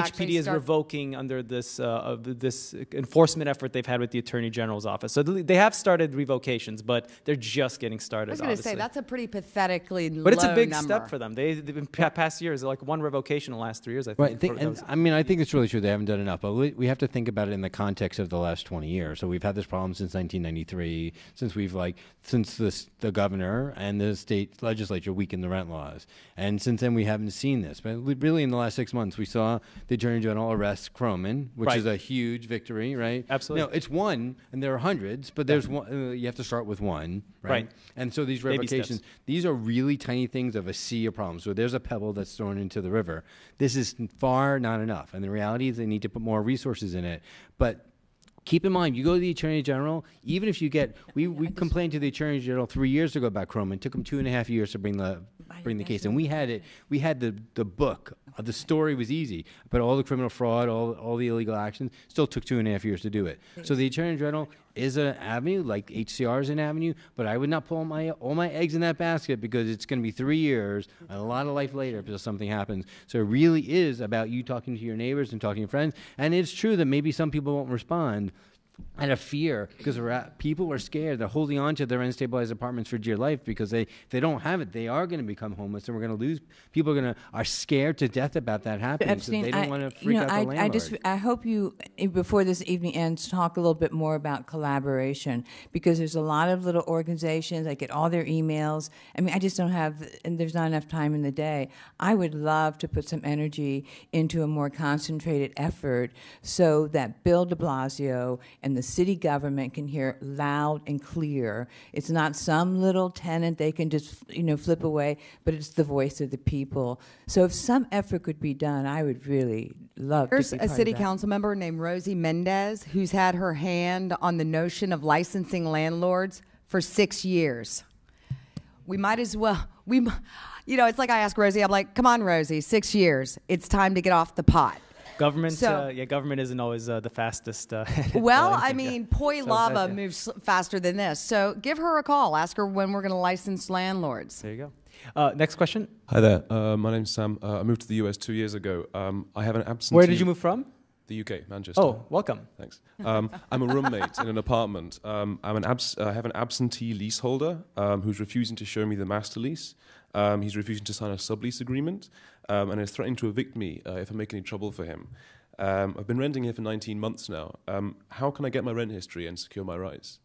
Speaker 3: H P D is revoking under this uh, of this enforcement effort they've had with the Attorney General's office. So they have started revocations, but they're just getting started.
Speaker 4: I was going to say that's a pretty pathetically low number.
Speaker 3: But it's a big number. step for them. They, they've been past years, like one revocation in the last three years, I think.
Speaker 11: Right. Think, and, I mean, I think it's really true. They haven't done enough, but we, we have to think about it in the context of the last twenty years. So we've had this problem since nineteen ninety-three, since we've like since this, the governor and the state legislature weakened the rent laws, and since then we haven't seen this. But really, in the last six months, we saw the Attorney General arrest Croman, which
Speaker 3: right.
Speaker 11: is a huge victory, right?
Speaker 3: Absolutely.
Speaker 11: No, it's one, and there are hundreds, but there's one. Uh, you have to start with one, right?
Speaker 3: Right.
Speaker 11: And so these revocations, these are really tiny things of a sea of problems. So there's a pebble that's thrown into the river. This is far not enough, and the reality is they need to put more resources in it. But keep in mind, you go to the Attorney General, even if you get, we, we complained to the Attorney General three years ago about Croman. It took him two and a half years to bring the bring the case, and we had it. We had the the book. Uh, the story was easy, but all the criminal fraud, all all the illegal actions, still took two and a half years to do it. So the Attorney General is an avenue, like H C R is an avenue, but I would not put all my all my eggs in that basket because it's going to be three years and a lot of life later if something happens. So it really is about you talking to your neighbors and talking to your friends, and it's true that maybe some people won't respond out of fear because people are scared. They're holding on to their unstabilized apartments for dear life because they, if they don't have it, they are going to become homeless, and we're going to lose. People are going to are scared to death about that happening.
Speaker 14: Epstein,
Speaker 11: so they don't
Speaker 14: I,
Speaker 11: want to freak
Speaker 14: you know,
Speaker 11: out the
Speaker 14: I,
Speaker 11: landlord.
Speaker 14: I just I hope you before this evening ends talk a little bit more about collaboration, because there's a lot of little organizations. I get all their emails. I mean, I just don't have, and there's not enough time in the day. I would love to put some energy into a more concentrated effort so that Bill de Blasio and the city government can hear loud and clear. It's not some little tenant they can just, you know, flip away, but it's the voice of the people. So if some effort could be done, I would really love
Speaker 4: There's
Speaker 14: to be
Speaker 4: a
Speaker 14: part
Speaker 4: city
Speaker 14: of that.
Speaker 4: council member named Rosie Mendez who's had her hand on the notion of licensing landlords for six years. We might as well, we, you know, it's like I ask Rosie, I'm like, come on, Rosie, six years. It's time to get off the pot.
Speaker 3: Government,
Speaker 4: So-
Speaker 3: uh, yeah, government isn't always uh, the fastest. Uh,
Speaker 4: Well,
Speaker 3: uh,
Speaker 4: I mean, poi
Speaker 3: So,
Speaker 4: lava
Speaker 3: uh, yeah.
Speaker 4: moves faster than this. So give her a call. Ask her when we're going to license landlords.
Speaker 3: There you go. Uh, next question.
Speaker 15: Hi there. Uh, my name's Sam. Uh, I moved to the U S two years ago. Um, I have an absentee.
Speaker 3: Where did you move from?
Speaker 15: The U K, Manchester.
Speaker 3: Oh, welcome.
Speaker 15: Thanks. Um, I'm a roommate in an apartment. Um, I'm an abs- I have an absentee leaseholder um, who's refusing to show me the master lease. Um, he's refusing to sign a sublease agreement um, and is threatening to evict me uh, if I make any trouble for him. Um, I've been renting here for nineteen months now. Um, how can I get my rent history and secure my rights?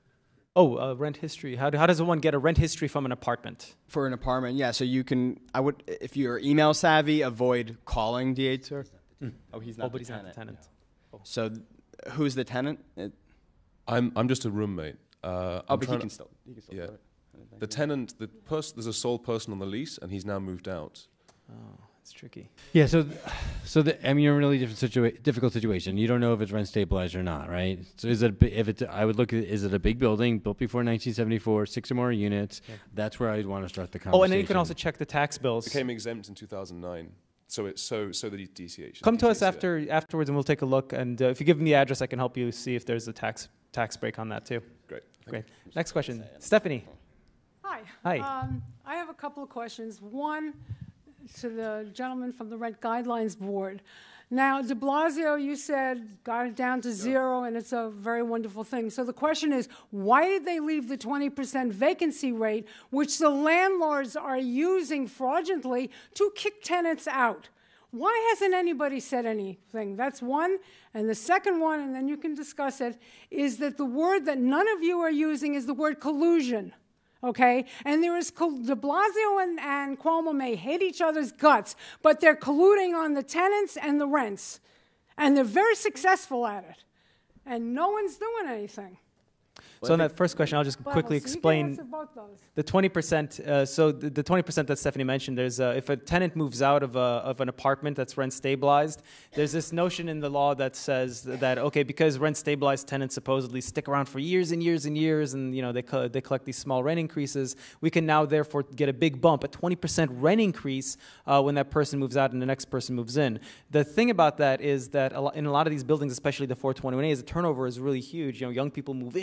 Speaker 3: Oh, uh, rent history. How, do, how does one get a rent history from an apartment?
Speaker 10: For an apartment, yeah. So you can, I would, if you're email savvy, avoid calling D H R.
Speaker 3: Mm.
Speaker 10: Oh, he's
Speaker 3: Oh,
Speaker 10: not
Speaker 3: but
Speaker 10: the
Speaker 3: he's not
Speaker 10: tenant.
Speaker 3: the tenant.
Speaker 10: Yeah. So th- who's the tenant? It,
Speaker 15: I'm I'm just a roommate. Uh,
Speaker 10: oh,
Speaker 15: I'm
Speaker 10: but he
Speaker 15: trying
Speaker 10: can
Speaker 15: to-
Speaker 10: still, he can still
Speaker 15: yeah.
Speaker 10: do it.
Speaker 15: The tenant, the pers- there's a sole person on the lease, and he's now moved out.
Speaker 3: Oh, it's tricky.
Speaker 11: Yeah, so, th- so the, I mean, you're in a really different situa- difficult situation. You don't know if it's rent stabilized or not, right? So is it a bi- if it's I would look at is it a big building built before nineteen seventy-four, six or more units?
Speaker 3: Yeah.
Speaker 11: That's where I'd want to start the conversation.
Speaker 3: Oh, and then you can also check the tax bills.
Speaker 15: It became exempt in two thousand nine, so it's so so the D C H.
Speaker 3: Come to us
Speaker 15: D C H, yeah.
Speaker 3: after afterwards, and we'll take a look. And uh, if you give me the address, I can help you see if there's a tax tax break on that too.
Speaker 15: Great. Thank
Speaker 3: Great.
Speaker 15: you.
Speaker 3: Next question, Stephanie.
Speaker 16: Hi.
Speaker 3: Hi.
Speaker 16: Um, I have a couple of questions. One to the gentleman from the Rent Guidelines Board. Now, de Blasio, you said, got it down to zero, and it's a very wonderful thing. So the question is, why did they leave the twenty percent vacancy rate, which the landlords are using fraudulently to kick tenants out? Why hasn't anybody said anything? That's one. And the second one, and then you can discuss it, is that the word that none of you are using is the word collusion. Okay? And there is, col- de Blasio and, and Cuomo may hate each other's guts, but they're colluding on the tenants and the rents. And they're very successful at it. And no one's doing anything.
Speaker 3: So on that first question, I'll just
Speaker 16: Well,
Speaker 3: quickly
Speaker 16: so you can
Speaker 3: explain
Speaker 16: answer both those.
Speaker 3: the twenty percent. Uh, so the, the twenty percent that Stephanie mentioned, there's uh, if a tenant moves out of a, of an apartment that's rent stabilized, there's this notion in the law that says that okay, because rent stabilized tenants supposedly stick around for years and years and years, and you know they co- they collect these small rent increases, we can now therefore get a big bump, a twenty percent rent increase uh, when that person moves out and the next person moves in. The thing about that is that a lo- in a lot of these buildings, especially the four twenty-one A's, the turnover is really huge. You know, young people move in and out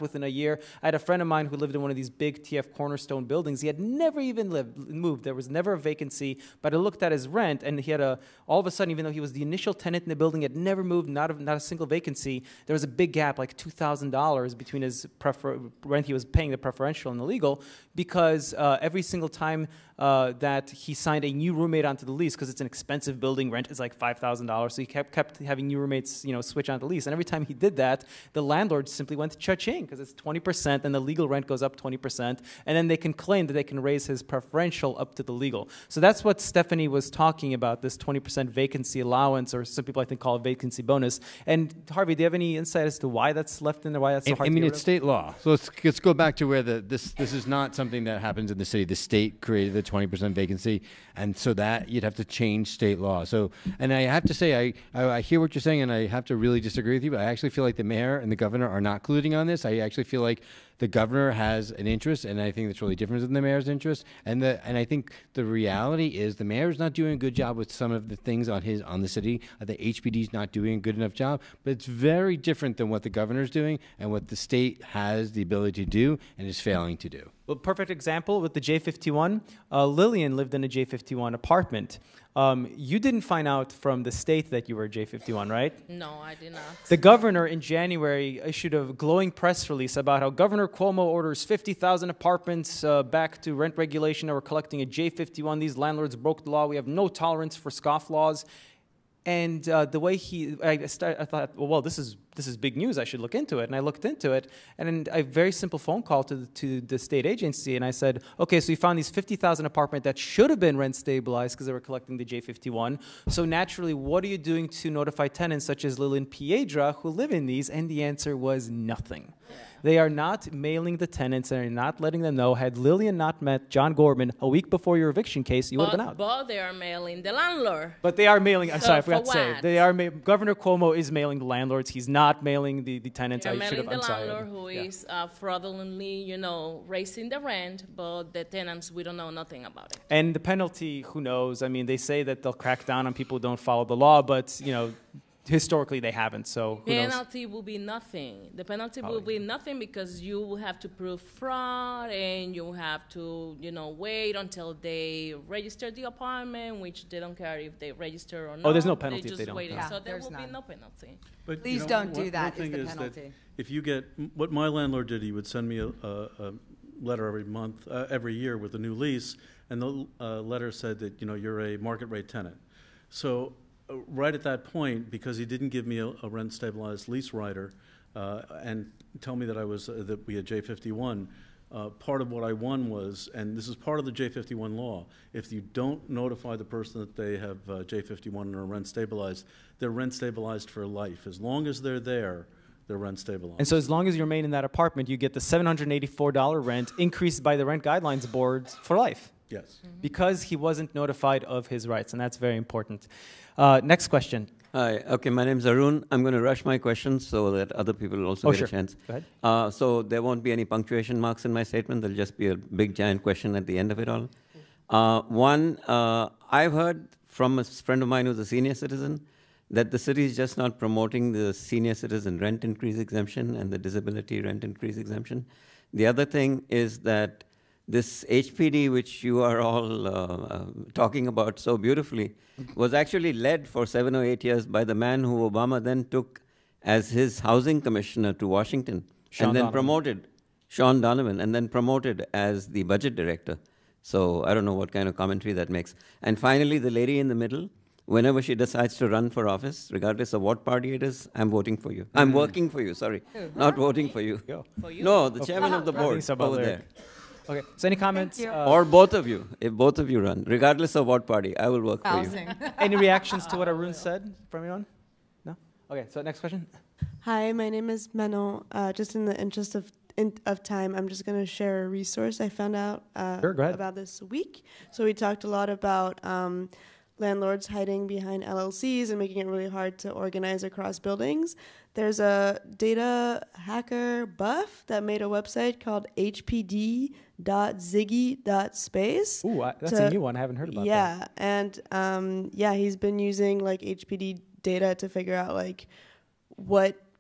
Speaker 3: within a year. I had a friend of mine who lived in one of these big T F Cornerstone buildings. He had never even lived, moved. There was never a vacancy, but I looked at his rent, and he had a, all of a sudden, even though he was the initial tenant in the building, had never moved, not a, not a single vacancy, there was a big gap, like two thousand dollars between his prefer rent he was paying, the preferential and the legal, because uh, every single time uh, that he signed a new roommate onto the lease, because it's an expensive building, rent is like five thousand dollars, so he kept, kept having new roommates, you know, switch onto the lease. And every time he did that, the landlord simply went to cha-ching, because it's twenty percent, and the legal rent goes up twenty percent, and then they can claim that they can raise his preferential up to the legal. So that's what Stephanie was talking about, this twenty percent vacancy allowance, or some people I think call it vacancy bonus. And Harvey, do you have any insight as to why that's left in there, why that's so
Speaker 11: I,
Speaker 3: hard
Speaker 11: I
Speaker 3: to
Speaker 11: mean,
Speaker 3: get
Speaker 11: it's
Speaker 3: rid of?
Speaker 11: state law. So let's, let's go back to where the this this is not something that happens in the city. The state created the twenty percent vacancy, and so that you'd have to change state law. So, and I have to say, I, I I hear what you're saying, and I have to really disagree with you. But I actually feel like the mayor and the governor are not colluding on this. I actually feel like the governor has an interest, and I think that's really different than the mayor's interest. And the and I think the reality is the mayor's not doing a good job with some of the things on his on the city. Uh, the H P D's not doing a good enough job. But it's very different than what the governor's doing and what the state has the ability to do and is failing to do.
Speaker 3: Well, perfect example with the J fifty-one. Uh, Lillian lived in a J fifty-one apartment. Um, you didn't find out from the state that you were J fifty-one, right?
Speaker 8: No, I did not.
Speaker 3: The governor in January issued a glowing press release about how Governor Cuomo orders fifty thousand apartments uh, back to rent regulation, and we're collecting a J fifty-one. These landlords broke the law. We have no tolerance for scofflaws. And uh, the way he, I, start, I thought, well, well, this is this is big news. I should look into it. And I looked into it, and a very simple phone call to the, to the state agency, and I said, okay, so you found these fifty thousand apartments that should have been rent stabilized because they were collecting the J fifty-one. So naturally, what are you doing to notify tenants such as Lillian Piedra who live in these? And the answer was nothing. They are not mailing the tenants and are not letting them know. Had Lillian not met John Gorman a week before your eviction case, you would have been out.
Speaker 8: But they are mailing the landlord.
Speaker 3: But they are mailing, I'm
Speaker 8: So
Speaker 3: sorry, I forgot to
Speaker 8: for
Speaker 3: say.
Speaker 8: what?
Speaker 3: They are ma Governor Cuomo is mailing the landlords. He's not mailing the, the tenants.
Speaker 8: They're
Speaker 3: I should
Speaker 8: mailing
Speaker 3: have,
Speaker 8: the
Speaker 3: I'm sorry.
Speaker 8: landlord who
Speaker 3: Yeah.
Speaker 8: is uh, fraudulently, you know, raising the rent, but the tenants, we don't know nothing about it.
Speaker 3: And the penalty, who knows? I mean, they say that they'll crack down on people who don't follow the law, but, you know, historically they haven't, so who knows?
Speaker 8: Penalty will be nothing. The penalty
Speaker 3: Probably.
Speaker 8: will be nothing because you will have to prove fraud, and you have to, you know, wait until they register the apartment, which they don't care if they register or not.
Speaker 3: Oh, there's no penalty
Speaker 8: They're
Speaker 3: if they
Speaker 8: just
Speaker 3: don't.
Speaker 8: waiting.
Speaker 3: Yeah,
Speaker 8: so there
Speaker 4: there's
Speaker 8: will be
Speaker 4: none.
Speaker 8: no penalty.
Speaker 7: But,
Speaker 4: Please
Speaker 7: you know,
Speaker 4: don't
Speaker 7: one-
Speaker 4: do that
Speaker 7: one
Speaker 4: is
Speaker 7: thing
Speaker 4: the
Speaker 7: that
Speaker 4: penalty.
Speaker 7: if you get, what my landlord did, he would send me a, a, a letter every month, uh, every year with a new lease, and the uh, letter said that, you know, you're a market rate tenant. So uh, right at that point, because he didn't give me a, a rent stabilized lease rider uh, and tell me that I was, uh, that we had J fifty-one, Uh, part of what I won was, and this is part of the J fifty-one law, if you don't notify the person that they have uh, J fifty-one and are rent stabilized, they're rent stabilized for life. As long as they're there, they're rent stabilized.
Speaker 3: And so as long as you remain in that apartment, you get the seven hundred eighty-four dollars rent increased by the Rent Guidelines Board for life.
Speaker 7: Yes.
Speaker 3: Mm-hmm. Because he wasn't notified of his rights, and that's very important. Uh, next question.
Speaker 17: Hi, okay, my name is Arun. I'm going to rush my questions so that other people will also
Speaker 3: Oh,
Speaker 17: get
Speaker 3: sure.
Speaker 17: a chance.
Speaker 3: Go ahead.
Speaker 17: Uh, so there won't be any punctuation marks in my statement. There'll just be a big giant question at the end of it all. Uh, one, uh, I've heard from a friend of mine who's a senior citizen that the city is just not promoting the senior citizen rent increase exemption and the disability rent increase exemption. The other thing is that this H P D, which you are all uh, uh, talking about so beautifully, was actually led for seven or eight years by the man who Obama then took as his housing commissioner to Washington,
Speaker 3: Sean
Speaker 17: and then
Speaker 3: Donovan.
Speaker 17: promoted, Sean Donovan, and then promoted as the budget director. So I don't know what kind of commentary that makes. And finally, the lady in the middle, whenever she decides to run for office, regardless of what party it is, I'm voting for you. I'm
Speaker 3: Mm.
Speaker 17: working for you, sorry.
Speaker 3: Who?
Speaker 17: Not voting for you.
Speaker 3: For you?
Speaker 17: No, the
Speaker 3: Oh,
Speaker 17: chairman of the
Speaker 3: I think
Speaker 17: board
Speaker 3: so, about
Speaker 17: over
Speaker 3: there.
Speaker 17: there.
Speaker 3: Okay, so any comments? Uh,
Speaker 17: Or both of you, if both of you run, regardless of what party, I will work for you.
Speaker 3: Any reactions to what Arun said from anyone? No? Okay, so next question.
Speaker 13: Hi, my name is Menon. Uh, just in the interest of in, of time, I'm just going to share a resource I found out uh,
Speaker 3: Sure, go ahead.
Speaker 13: about this week. So we talked a lot about um, landlords hiding behind L L Cs and making it really hard to organize across buildings. There's a data hacker buff that made a website called H P D dot ziggy dot space.
Speaker 3: Ooh, I, that's
Speaker 13: to-
Speaker 3: a new one. I haven't heard about
Speaker 13: yeah,
Speaker 3: that.
Speaker 13: and um, yeah, he's been using like H P D data to figure out like what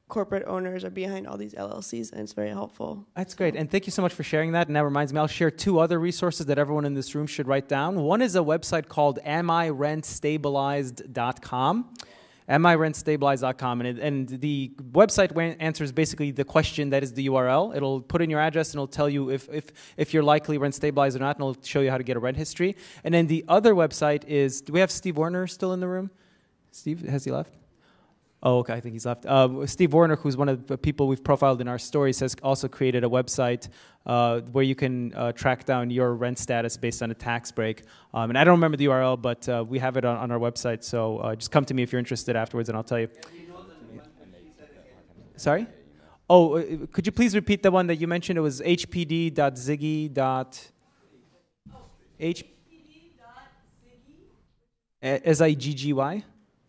Speaker 18: corporate owners are behind all these L L Cs, and it's very helpful.
Speaker 3: That's great, and thank you so much for sharing that. And that reminds me, I'll share two other resources that everyone in this room should write down. One is a website called am I rent stabilized dot com. am I rent stabilized dot com, and, it, and the website answers basically the question that is the U R L. It'll put in your address, and it'll tell you if, if, if you're likely rent stabilized or not, and it'll show you how to get a rent history. And then the other website is, do we have Steve Warner still in the room? Steve, has he left? Oh, okay, I think he's left. Uh, Steve Warner, who's one of the people we've profiled in our stories, has also created a website uh, where you can uh, track down your rent status based on a tax break. Um, and I don't remember the U R L, but uh, we have it on, on our website. So uh, just come to me if you're interested afterwards, and I'll tell you. Sorry? Oh, uh, could you please repeat the one that you mentioned? It was h p d dot ziggy. H S I G G Y?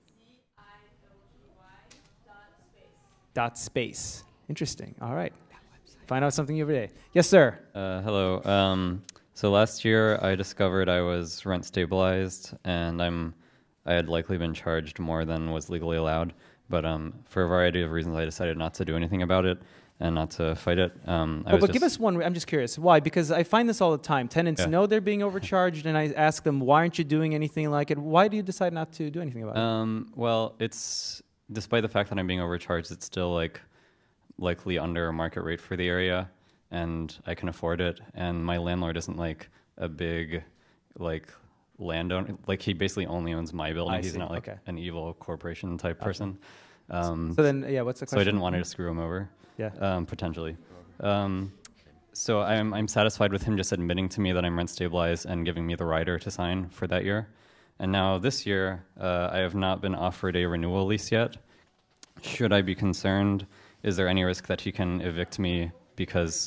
Speaker 3: Dot space. Interesting. All right. Find out something every day. Yes, sir.
Speaker 19: Uh, hello. Um, so last year I discovered I was rent stabilized, and I'm I had likely been charged more than was legally allowed. But um, for a variety of reasons, I decided not to do anything about it and not to fight it. Um, I
Speaker 3: oh,
Speaker 19: was
Speaker 3: but
Speaker 19: just
Speaker 3: give us one. I'm just curious. Why? Because I find this all the time. Tenants
Speaker 19: Yeah.
Speaker 3: know they're being overcharged, and I ask them, why aren't you doing anything like it? Why do you decide not to do anything about it?
Speaker 19: Um, well, it's despite the fact that I'm being overcharged, it's still like likely under market rate for the area, and I can afford it. And my landlord isn't like a big like landowner. Like he basically only owns my building.
Speaker 3: I
Speaker 19: He's
Speaker 3: see.
Speaker 19: not like
Speaker 3: Okay.
Speaker 19: an evil corporation type
Speaker 3: Okay.
Speaker 19: person. Um,
Speaker 3: So then, yeah, what's the
Speaker 19: So I didn't
Speaker 3: question?
Speaker 19: want to screw him over.
Speaker 3: Yeah.
Speaker 19: Um, potentially. Um, so I'm I'm satisfied with him just admitting to me that I'm rent stabilized and giving me the rider to sign for that year. And now this year, uh, I have not been offered a renewal lease yet. Should I be concerned? Is there any risk that he can evict me because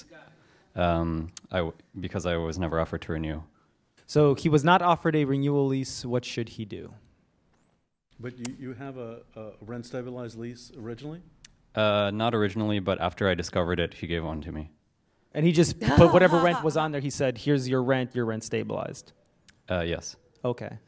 Speaker 19: um, I w because I was never offered to renew?
Speaker 3: So he was not offered a renewal lease. What should he do?
Speaker 7: But you, you have a, a rent stabilized lease originally?
Speaker 19: Uh, not originally, but after I discovered it, he gave one to me.
Speaker 3: And he just put whatever rent was on there. He said, here's your rent, your rent stabilized.
Speaker 19: Uh, yes.
Speaker 3: Okay.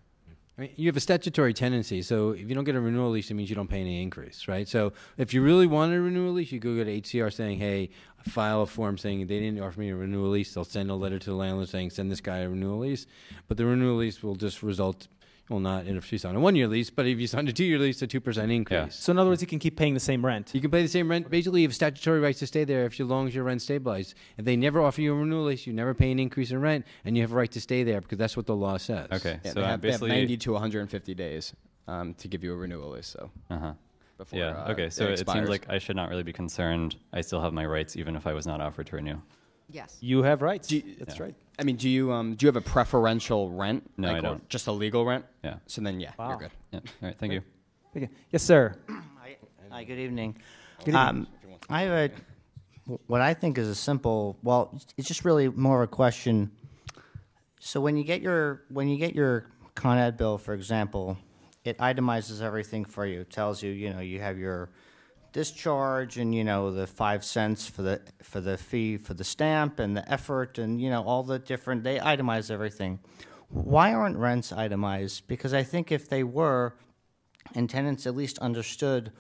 Speaker 11: I mean, you have a statutory tendency, so if you don't get a renewal lease, it means you don't pay any increase, right? So if you really want a renewal lease, you go to H C R saying, hey, file a form saying they didn't offer me a renewal lease. They'll send a letter to the landlord saying, send this guy a renewal lease. But the renewal lease will just result, well, not if you sign a one-year lease, but if you sign a two-year lease, a two percent increase.
Speaker 3: So in other words, you can keep paying the same rent.
Speaker 11: You can pay the same rent. Basically, you have statutory rights to stay there if, as long as your rent's stabilized. If they never offer you a renewal lease, you never pay an increase in rent, and you have a right to stay there because that's what the law says.
Speaker 10: Yeah,
Speaker 19: Okay, so
Speaker 10: they, have, they have
Speaker 19: basically
Speaker 10: ninety to one hundred fifty days um, to give you a renewal lease. So.
Speaker 19: Uh-huh.
Speaker 10: Before,
Speaker 19: yeah.
Speaker 10: uh,
Speaker 19: okay. So
Speaker 10: it
Speaker 19: it, seems
Speaker 10: expires.
Speaker 19: like I should not really be concerned. I still have my rights, even if I was not offered to renew.
Speaker 4: Yes.
Speaker 3: You have rights.
Speaker 10: Do you-
Speaker 3: That's
Speaker 19: Yeah.
Speaker 3: right.
Speaker 10: I mean, do you um do you have a preferential rent?
Speaker 19: No,
Speaker 10: like,
Speaker 19: I
Speaker 10: or
Speaker 19: don't.
Speaker 10: Just a legal rent?
Speaker 19: Yeah.
Speaker 10: So then, yeah,
Speaker 3: Wow.
Speaker 10: you're good.
Speaker 19: Yeah. All right. Thank you.
Speaker 3: Thank you. Yes, sir.
Speaker 20: Hi, hi, good evening.
Speaker 3: Good
Speaker 20: Um, I have a, what I think is a simple, well, it's just really more of a question. So when you get your, when you get your Con Ed bill, for example, it itemizes everything for you. It tells you, you know, you have your discharge and, you know, the five cents for the, for the fee for the stamp and the effort and, you know, all the different, they itemize everything. Why aren't rents itemized? Because I think if they were, and tenants at least understood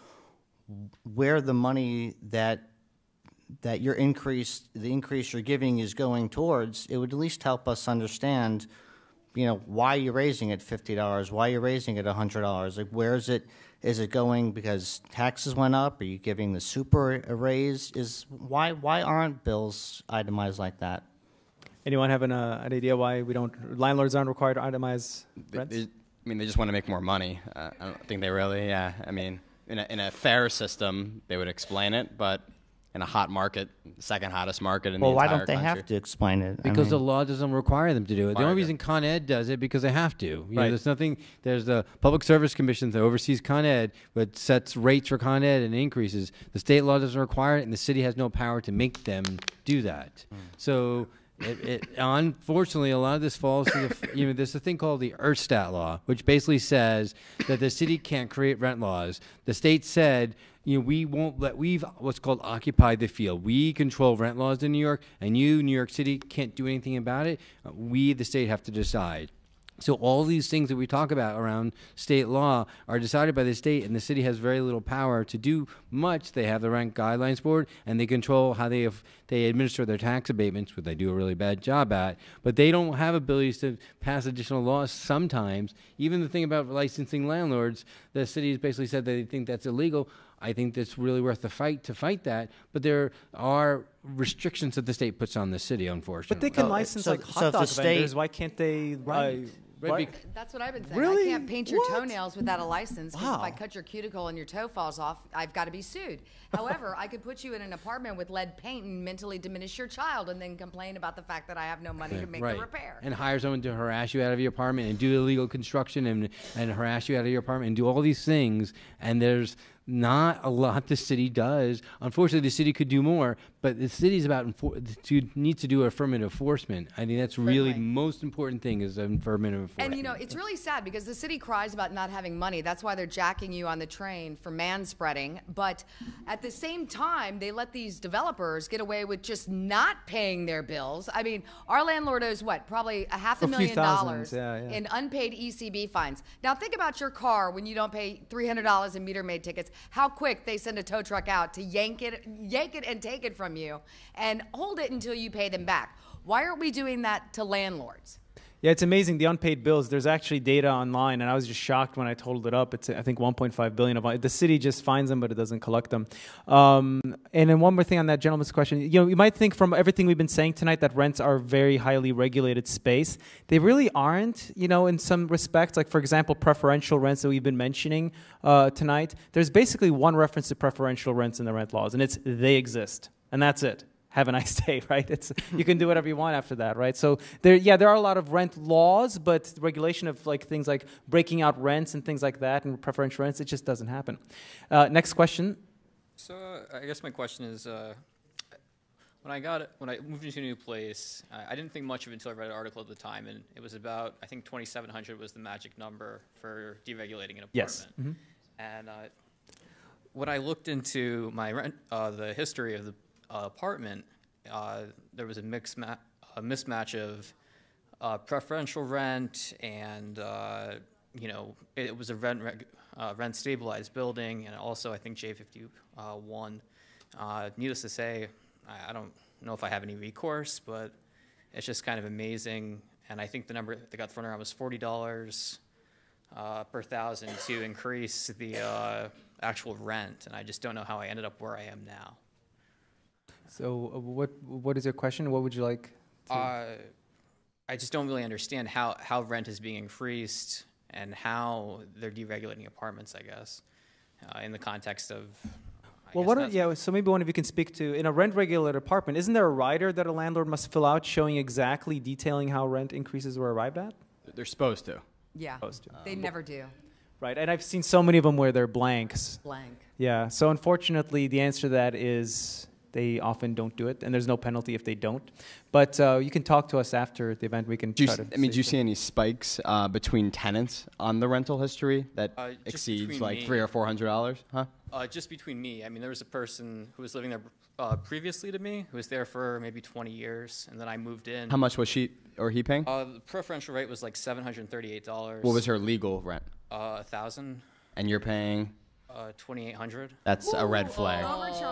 Speaker 20: where the money that that your increase, the increase you're giving is going towards, it would at least help us understand, you know, why you're raising it fifty dollars, why you're raising it one hundred dollars. Like, where is it? Is it going because taxes went up? Are you giving the super a raise? Is why why aren't bills itemized like that?
Speaker 3: Anyone have an, uh, an idea why we don't, landlords aren't required to itemize rents?
Speaker 10: They- I mean, they just want to make more money. Uh, I don't think they really, yeah. I mean, in a, in a fair system, they would explain it, but in a hot market, second hottest market in
Speaker 20: Well,
Speaker 10: the
Speaker 20: why
Speaker 10: entire
Speaker 20: don't they
Speaker 10: country.
Speaker 20: have to explain it? I
Speaker 11: Because
Speaker 20: mean-
Speaker 11: the law doesn't require them to do it. The
Speaker 10: Require
Speaker 11: only
Speaker 10: it.
Speaker 11: reason Con Ed does it because they have to. You know,
Speaker 3: Right.
Speaker 11: there's nothing. There's the Public Service Commission that oversees Con Ed, but sets rates for Con Ed and increases. The state law doesn't require it, and the city has no power to make them do that. So. It, it, unfortunately, a lot of this falls to the, you know, there's a thing called the Erstat law, which basically says that the city can't create rent laws. The state said, you know, we won't let, we've what's called occupied the field. We control rent laws in New York, and you, New York City, can't do anything about it. Uh, we, the state, have to decide. So all these things that we talk about around state law are decided by the state, and the city has very little power to do much. They have the Rent Guidelines Board, and they control how they have, they administer their tax abatements, which they do a really bad job at. But they don't have abilities to pass additional laws sometimes. Even the thing about licensing landlords, the city has basically said that they think that's illegal. I think that's really worth the fight to fight that. But there are restrictions that the state puts on the city, unfortunately.
Speaker 3: But they can
Speaker 20: Oh,
Speaker 3: license
Speaker 20: so-
Speaker 3: like
Speaker 20: so
Speaker 3: hot
Speaker 20: if the
Speaker 3: dog
Speaker 20: state-
Speaker 3: vendors. Why can't they?
Speaker 20: Right.
Speaker 3: Uh,
Speaker 11: Right,
Speaker 3: what?
Speaker 4: That's what I've been saying.
Speaker 3: Really?
Speaker 4: I can't paint your
Speaker 3: What?
Speaker 4: toenails without a license. 'Cause
Speaker 3: Wow.
Speaker 4: if I cut your cuticle and your toe falls off, I've got to be sued. However, I could put you in an apartment with lead paint and mentally diminish your child and then complain about the fact that I have no money to make
Speaker 11: right.
Speaker 4: the repair.
Speaker 11: And hire someone to harass you out of your apartment and do illegal construction and, and harass you out of your apartment and do all these things. And there's not a lot the city does. Unfortunately, the city could do more, but the city's about enfor- to need to do affirmative enforcement. I think that's really the most important thing is affirmative enforcement.
Speaker 4: And you know, it's really sad because the city cries about not having money. That's why they're jacking you on the train for man-spreading. But at the same time, they let these developers get away with just not paying their bills. I mean, our landlord owes what? Probably a half a,
Speaker 3: A few
Speaker 4: million
Speaker 3: thousands,
Speaker 4: dollars
Speaker 3: yeah, yeah.
Speaker 4: in unpaid E C B fines. Now think about your car when you don't pay three hundred dollars in meter maid tickets. How quick they send a tow truck out to yank it, yank it and take it from you and hold it until you pay them back. Why aren't we doing that to landlords?
Speaker 3: Yeah, it's amazing, the unpaid bills. There's actually data online, and I was just shocked when I totaled it up. It's, I think, one point five billion of the city just finds them, but it doesn't collect them. Um, and then one more thing on that gentleman's question. You know, you might think from everything we've been saying tonight that rents are very highly regulated space. They really aren't, you know, in some respects. Like, for example, preferential rents that we've been mentioning uh, tonight. There's basically one reference to preferential rents in the rent laws, and it's they exist, and that's it. Have a nice day, right? It's you can do whatever you want after that, right? So there, yeah, there are a lot of rent laws, but regulation of like things like breaking out rents and things like that, and preferential rents, it just doesn't happen. Uh, next question.
Speaker 21: So uh, I guess my question is, uh, when I got when I moved into a new place, I, I didn't think much of it until I read an article at the time, and it was about I think twenty-seven hundred was the magic number for deregulating an apartment.
Speaker 3: Yes. Mm-hmm.
Speaker 21: And uh, when I looked into my rent, uh, the history of the Uh, apartment, uh, there was a, mix ma- a mismatch of uh, preferential rent and, uh, you know, it, it was a rent reg- uh, rent stabilized building, and also I think J fifty-one. Uh, needless to say, I, I don't know if I have any recourse, but it's just kind of amazing. And I think the number that got thrown around was forty dollars uh, per thousand to increase the uh, actual rent, and I just don't know how I ended up where I am now.
Speaker 3: So uh, what what is your question? What would you like to...
Speaker 21: Uh, I just don't really understand how, how rent is being increased and how they're deregulating apartments, I guess, uh, in the context of... I
Speaker 3: Well,
Speaker 21: guess
Speaker 3: what are,
Speaker 21: that's-
Speaker 3: yeah, so maybe one of you can speak to, in a rent-regulated apartment, isn't there a rider that a landlord must fill out showing exactly, detailing how rent increases were arrived at?
Speaker 10: They're supposed to.
Speaker 4: Yeah,
Speaker 3: Supposed to.
Speaker 4: they never do.
Speaker 3: Right, and I've seen so many of them where they're blanks.
Speaker 4: Blank.
Speaker 3: Yeah, so unfortunately, the answer to that is they often don't do it, and there's no penalty if they don't. But uh, you can talk to us after the event. We can
Speaker 10: Do you,
Speaker 3: try
Speaker 10: s-
Speaker 3: to...
Speaker 10: I mean, do you
Speaker 3: see
Speaker 10: see any spikes uh, between tenants on the rental history that
Speaker 21: Uh, just
Speaker 10: exceeds
Speaker 21: between
Speaker 10: like
Speaker 21: me.
Speaker 10: three or four hundred dollars? Huh?
Speaker 21: Uh, just between me, I mean, there was a person who was living there uh, previously to me, who was there for maybe twenty years, and then I moved in.
Speaker 10: How much was she or he paying?
Speaker 21: Uh, the preferential rate was like seven hundred thirty-eight dollars.
Speaker 10: What was her legal rent?
Speaker 21: Uh, a thousand.
Speaker 10: And you're paying?
Speaker 21: Uh, twenty-eight hundred.
Speaker 10: That's a red flag.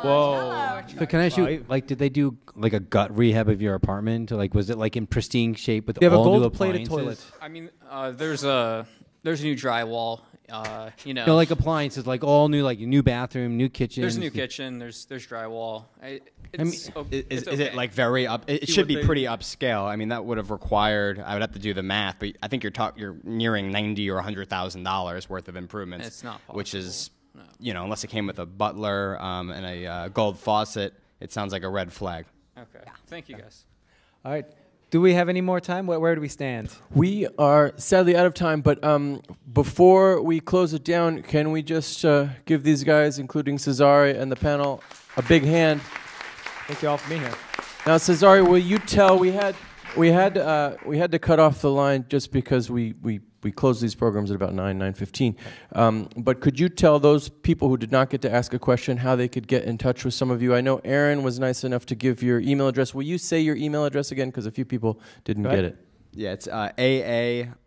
Speaker 11: Whoa. So can I ask you, like, did they do like a gut rehab of your apartment? Like, was it like in pristine shape with
Speaker 3: They have a
Speaker 11: all new
Speaker 3: gold-plated
Speaker 11: appliances?
Speaker 3: toilet.
Speaker 21: I mean, uh, there's a there's a new drywall. Uh, you know,
Speaker 11: No, like appliances, like all new, like new bathroom, new kitchen.
Speaker 21: there's a new kitchen. There's there's drywall. I,
Speaker 10: I mean,
Speaker 21: it's, o-
Speaker 10: is,
Speaker 21: it's
Speaker 10: is
Speaker 21: okay.
Speaker 10: it like very up? It, it
Speaker 21: See
Speaker 10: should
Speaker 21: what
Speaker 10: be
Speaker 21: they-
Speaker 10: pretty upscale. I mean, that would have required. I would have to do the math, but I think you're talk, you're nearing ninety or a hundred thousand dollars worth of improvements.
Speaker 21: It's not
Speaker 10: which is, you know, unless it came with a butler um, and a uh, gold faucet, it sounds like a red flag.
Speaker 21: Okay. Thank you, guys.
Speaker 3: All right. Do we have any more time? Where, where do we stand?
Speaker 1: We are sadly out of time, but um, before we close it down, can we just uh, give these guys, including Cesare and the panel, a big hand?
Speaker 3: Thank you all for being here.
Speaker 1: Now, Cesare, will you tell? We had we had uh, we had to cut off the line just because we we. We close these programs at about nine, nine fifteen. Um, but could you tell those people who did not get to ask a question how they could get in touch with some of you? I know Aaron was nice enough to give your email address. Will you say your email address again? Because a few people didn't get it.
Speaker 10: Yeah, it's uh, A A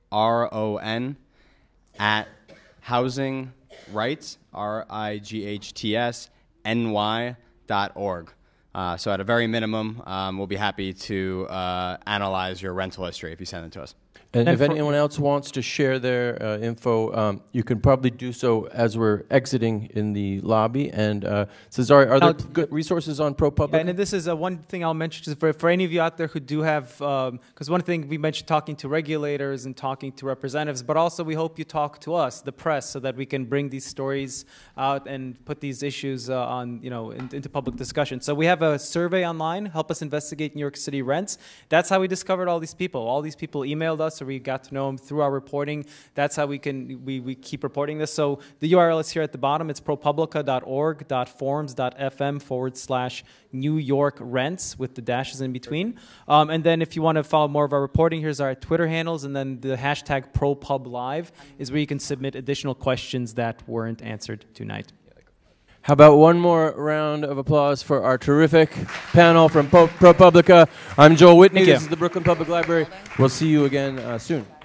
Speaker 10: R O N, at housing rights, R I G H T S, N Y dot org. Uh, so at a very minimum, um, we'll be happy to uh, analyze your rental history if you send it to us.
Speaker 1: And,
Speaker 3: And
Speaker 1: if
Speaker 3: for-
Speaker 1: anyone else wants to share their uh, info, um, you can probably do so as we're exiting in the lobby. And uh, Cesare, are there
Speaker 3: Now-
Speaker 1: good resources on ProPublica?
Speaker 3: And this is uh, one thing I'll mention just for, for any of you out there who do have, because one thing we mentioned talking to regulators and talking to representatives, but also we hope you talk to us, the press, so that we can bring these stories out and put these issues uh, on, you know, in, into public discussion. So we have a survey online, Help Us Investigate New York City Rents. That's how we discovered all these people. All these people emailed us, or we got to know them through our reporting. That's how we can we, we keep reporting this. So the U R L is here at the bottom. It's propublica.org.forums.fm forward slash New York rents with the dashes in between. Um, and then if you want to follow more of our reporting, here's our Twitter handles, and then the hashtag ProPubLive is where you can submit additional questions that weren't answered tonight.
Speaker 1: How about one more round of applause for our terrific panel from Po- ProPublica? I'm Joel Whitney.
Speaker 3: Thank you.
Speaker 1: This is the Brooklyn Public Library. We'll see you again uh, soon.